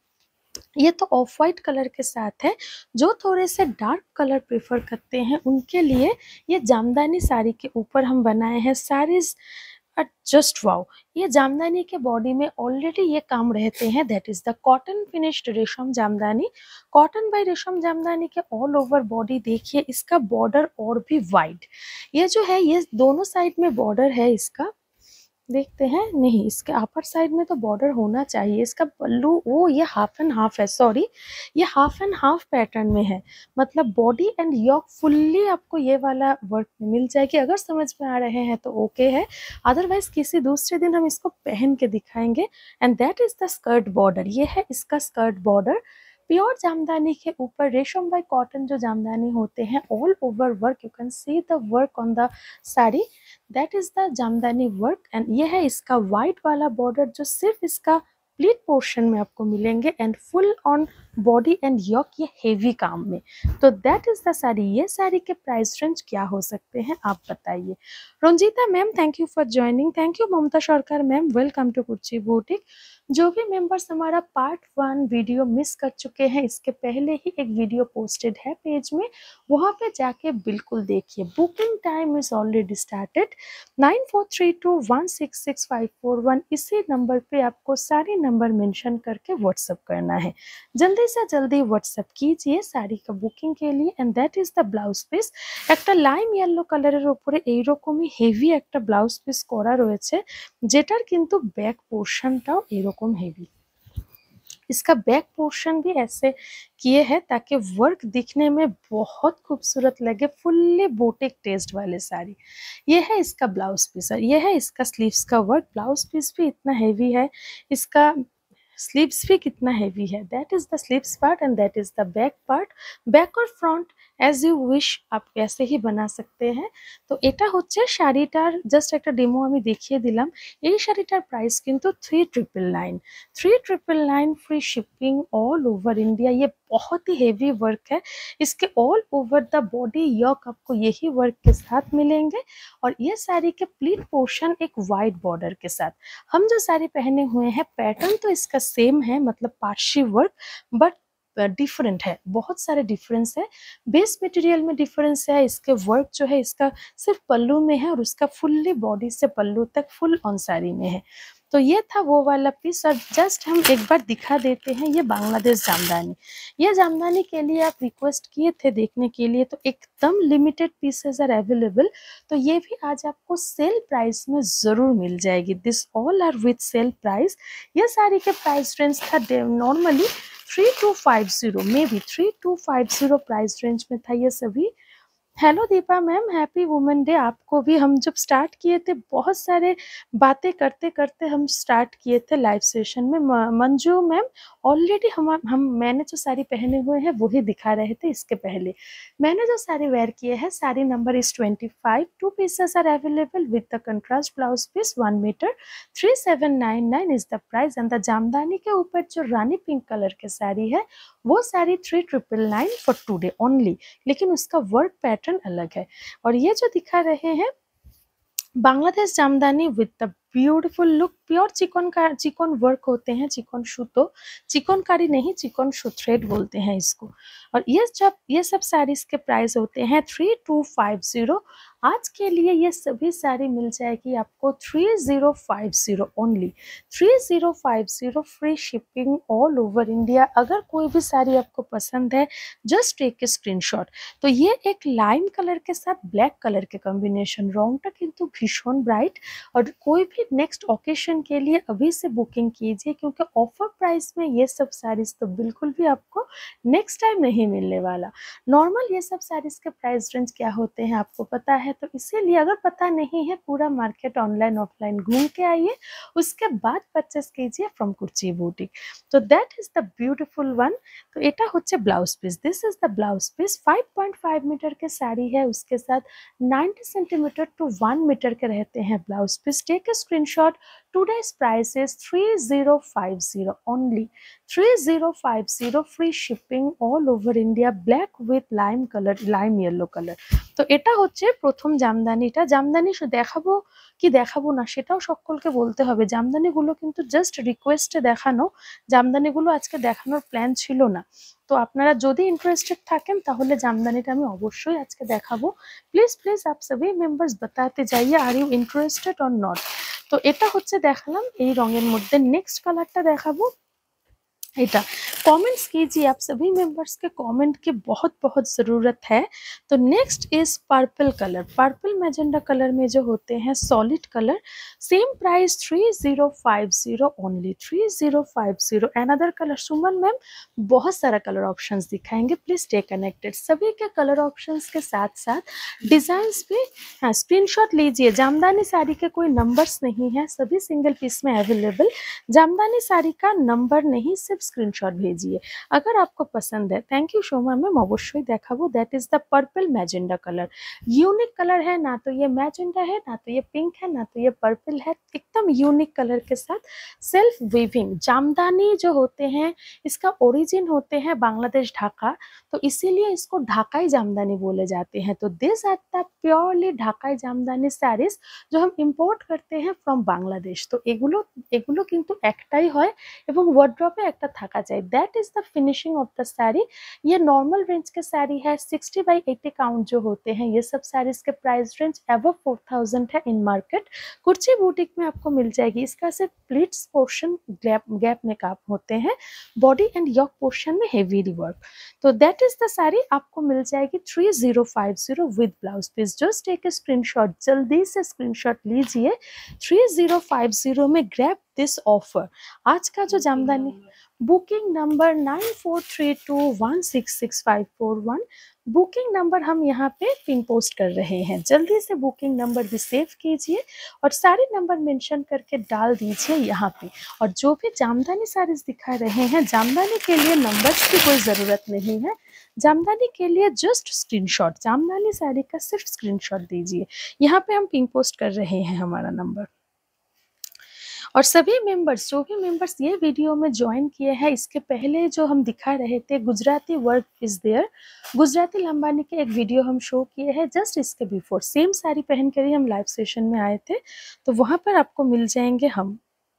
ये तो ऑफ वाइट कलर के साथ है, जो थोड़े से डार्क कलर प्रेफर करते हैं उनके लिए ये जामदानी साड़ी के ऊपर हम बनाए हैं साड़ीज। जस्ट वाओ, ये जामदानी के बॉडी में ऑलरेडी ये काम रहते हैं, that is the cotton finished resham Jamdani. Cotton bye रेशम जामदानी के ऑल ओवर बॉडी देखिए, इसका बॉर्डर और भी वाइड। ये जो है ये दोनों साइड में बॉर्डर है इसका, देखते हैं, नहीं इसके अपर साइड में तो बॉर्डर होना चाहिए। इसका पल्लू वो ये हाफ एंड हाफ है, सॉरी ये हाफ एंड हाफ पैटर्न में है, मतलब बॉडी एंड योक फुल्ली आपको ये वाला वर्क में मिल जाएगी। अगर समझ में आ रहे हैं तो ओके है, अदरवाइज किसी दूसरे दिन हम इसको पहन के दिखाएंगे। And that is the skirt border, ये है इसका स्कर्ट बॉर्डर। प्योर जामदानी के ऊपर रेशम बाय कॉटन जो जामदानी होते हैं all over work, you can see the work on the sari, that is the Jamdani work. And ये है इसका वाइट वाला बॉर्डर जो सिर्फ इसका प्लीट पोर्शन में आपको मिलेंगे and full on body and yoke ये हेवी काम में। तो दैट इज द साड़ी। ये साड़ी के प्राइस रेंज क्या हो सकते हैं आप बताइए। Ranjita ma'am thank you for joining. Thank you Mamata Sarkar ma'am, welcome to Kurchi boutique. जो भी मेंबर्स हमारा पार्ट वन वीडियो मिस कर चुके हैं, इसके पहले ही एक वीडियो पोस्टेड है पेज में, वहाँ पे जाके बिल्कुल देखिए। Booking time is already started. Nine four three two one six six five four one इसी नंबर पे आपको सारे नंबर मेंशन करके व्हाट्सअप करना है। जल्दी से जल्दी व्हाट्सअप कीजिए साड़ी का बुकिंग के लिए। And that is the blouse piece. একটা লাইম ইয়েলো কালারের উপরে এইরকমই হেভি একটা ব্লাউজ পিস করা রয়েছে, যেটার কিন্তু ব্যাক পোর্শনটাও এরকম হেভি। इसका बैक पोर्शन भी ऐसे किए हैं ताकि वर्क दिखने में बहुत खूबसूरत लगे, फुल्ली बोटिक टेस्ट वाले साड़ी। ये है इसका ब्लाउज पीस और ये है इसका स्लीव्स का वर्क। ब्लाउज पीस भी इतना हेवी है, इसका स्लीव्स भी कितना हेवी है। That is the sleeves part and that is the back part. Back और फ्रंट एज यू विश आप ऐसे ही बना सकते हैं। तो এটা হচ্ছে শাড়িটার জাস্ট একটা ডেমো আমি দেখিয়ে দিলাম। এই শাড়িটার প্রাইস কিন্তু three triple nine. Three triple nine free shipping all over India. ये बहुत ही हेवी वर्क है, इसके all over the body yoke आपको यही वर्क के साथ मिलेंगे। और ये साड़ी के प्लीट पोर्शन एक वाइड बॉर्डर के साथ। हम जो साड़ी पहने हुए हैं पैटर्न तो इसका सेम है, मतलब पार्शी वर्क, बट डिफरेंट है, बहुत सारे डिफरेंस है। बेस मटेरियल में डिफरेंस है, इसके वर्क जो है इसका सिर्फ पल्लू में है और उसका फुल्ली बॉडी से पल्लू तक फुल ऑन साड़ी में है। तो ये था वो वाला पीस। और जस्ट हम एक बार दिखा देते हैं ये बांग्लादेश जामदानी। ये जामदानी के लिए आप रिक्वेस्ट किए थे देखने के लिए, तो एकदम लिमिटेड पीसेस आर अवेलेबल। तो ये भी आज आपको सेल प्राइस में ज़रूर मिल जाएगी। This all are with sale price. ये साड़ी के प्राइस रेंज था normally three two five zero, maybe three two five zero price range में था ये सभी। Hello Deepa ma'am, happy women day आपको भी। हम जब स्टार्ट किए थे बहुत सारे बातें करते करते हम स्टार्ट किए थे लाइव सेशन में। मंजू मैम ऑलरेडी हम हम मैंने जो साड़ी पहने हुए हैं वही दिखा रहे थे। इसके पहले मैंने जो साड़ी वेयर किए हैं, sari number is twenty five. Two pieces are available with the contrast blouse piece, one metre. Three seven nine nine is the price. And the Jamdani के ऊपर जो रानी पिंक कलर की साड़ी है वो sari three triple nine for today only, लेकिन उसका work pattern अलग है। और ये जो दिखा रहे हैं Bangladesh Jamdani with the beautiful look. Pure chikan का चिकन वर्क होते हैं, चिकन सूतो, चिकनकारी नहीं चिकन सू थ्रेड बोलते हैं इसको। और ये जब ये सब साड़ीज के प्राइस होते हैं थ्री टू फाइव जीरो। आज के लिए ये सभी साड़ी मिल जाएगी आपको three zero five zero only, three zero five zero, free shipping all over India. अगर कोई भी साड़ी आपको पसंद है जस्ट टेक ए स्क्रीनशॉट। तो ये एक लाइम कलर के साथ ब्लैक कलर के कॉम्बिनेशन, रंगटा किंतु भीषण ब्राइट। और कोई भी नेक्स्ट ओकेशन के लिए अभी से बुकिंग कीजिए, क्योंकि ऑफर प्राइस में ये सब साड़ीज तो बिल्कुल भी आपको नेक्स्ट टाइम नहीं मिलने वाला। नॉर्मल ये सब साड़ीज के प्राइस रेंज क्या होते हैं आपको पता है, तो इसीलिए अगर पता नहीं है पूरा मार्केट ऑनलाइन ऑफलाइन घूम के आइए, उसके बाद परचेस कीजिए फ्रॉम कुर्ची बुटीक। तो that is the beautiful one. तो এটা হচ্ছে blouse piece, this is the blouse piece. Five point five metre के साड़ी है, उसके साथ ninety centimetre to one metre के रहते हैं blouse piece. Take a screenshot. Today's price is three zero five zero only, three zero five zero, free shipping all over India. Black with lime colour, lime yellow colour. তো এটা হচ্ছে প্রথম জামদানিটা। জামদানি দেখাবো কি দেখাবো না সেটাও সকলকে বলতে হবে। জামদানিগুলো কিন্তু জাস্ট রিকোয়েস্টে দেখানো, জামদানিগুলো আজকে দেখানোর প্ল্যান ছিল না। তো আপনারা যদি ইন্টারেস্টেড থাকেন তাহলে জামদানিটা আমি অবশ্যই আজকে দেখাবো। প্লিজ প্লিজ আপ সবই মেম্বার্স बताते जाइए are you interested or not. তো এটা হচ্ছে দেখালাম এই রঙের মধ্যে। নেক্সট কালারটা দেখাবো এটা। कमेंट्स कीजिए, आप सभी मेंबर्स के कमेंट की बहुत बहुत ज़रूरत है। तो next is purple colour. Purple magenta colour में जो होते हैं solid colour, same price three zero five zero only, three zero five zero. Another colour Suman ma'am बहुत सारा कलर ऑप्शंस दिखाएंगे, प्लीज स्टे कनेक्टेड। सभी के कलर ऑप्शंस के साथ साथ डिजाइंस भी, हाँ स्क्रीनशॉट लीजिए। जामदानी साड़ी के कोई नंबर्स नहीं है, सभी सिंगल पीस में अवेलेबल। जामदानी साड़ी का नंबर नहीं, सिर्फ स्क्रीनशॉट भेजिए अगर आपको पसंद है। थैंक यू शोमा मैम, अवश्य देखाबो। That is the purple magenta colour. Unique colour है, ना तो ये मैजेंडा है, ना तो ये पिंक है, ना तो ये पर्पल है। एकदम यूनिक कलर के साथ सेल्फ वीविंग। जामदानी जो होते हैं इसका ओरिजिन होते हैं बांग्लादेश ढाका, तो इसीलिए इसको ढाकाई जामदानी बोले जाते हैं। तो this are the purely Dhakai Jamdani saris जो हम इम्पोर्ट करते हैं फ्रॉम बांग्लादेश। तो एगुलो एगुलो किन्तु एकटाई হয় এবং ওয়ার্ড্রপে একটা থাকা যায়। That is the finishing of the sari. ये नॉर्मल रेंज के साड़ी है, सिक्सटी बाई एटी काउंट जो होते हैं ये सब साड़ीज के price range above four thousand है इन मार्केट। कुर्ची बुटीक में आपको मिल जाएगी। इसका सिर्फ प्लीट्स पोर्शन गैप गैप में काम होते हैं, बॉडी एंड यॉक पोर्शन में हेवी वर्क। तो दैट इज द साड़ी आपको मिल जाएगी three zero five zero with blouse piece. Just take a screenshot, जल्दी से स्क्रीनशॉट लीजिए। थ्री जीरो फाइव जीरो में ग्रैब दिस ऑफर। आज का जो Jamdani booking number nine four three two one six six five four one, booking number हम यहाँ पे पिन पोस्ट कर रहे हैं। जल्दी से बुकिंग नंबर भी सेव कीजिए और सारे नंबर मेंशन करके डाल दीजिए यहाँ पे। और जो भी जामदानी साड़ीज दिखा रहे हैं, जामदानी के लिए नंबर्स की कोई ज़रूरत नहीं है, जामदानी के लिए जस्ट स्क्रीनशॉट। जामदानी साड़ी का सिर्फ स्क्रीनशॉट दीजिए। यहाँ पे हम पिन पोस्ट कर रहे हैं हमारा नंबर। और सभी मेंबर्स, जो भी मेंबर्स ये वीडियो में ज्वाइन किए हैं, इसके पहले जो हम दिखा रहे थे Gujarati work is there, Gujarati Lambani के एक वीडियो हम शो किए हैं जस्ट इसके बिफोर। सेम साड़ी पहन कर ही हम लाइव सेशन में आए थे, तो वहाँ पर आपको मिल जाएंगे हम।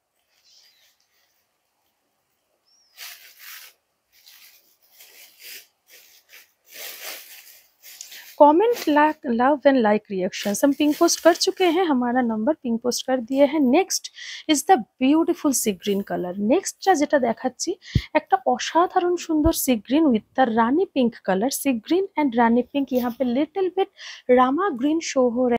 Comment like love and like reactions हम पिंक पोस्ट कर चुके हैं, हमारा नंबर पिंक पोस्ट कर दिए हैं। Next is the beautiful sea green colour. नेक्स्टটা যেটা দেখাচ্ছি একটা অসাধারণ সুন্দর sea green with the Rani pink colour. Sea green and Rani pink, यहाँ पे little bit Rama green show हो रहा है।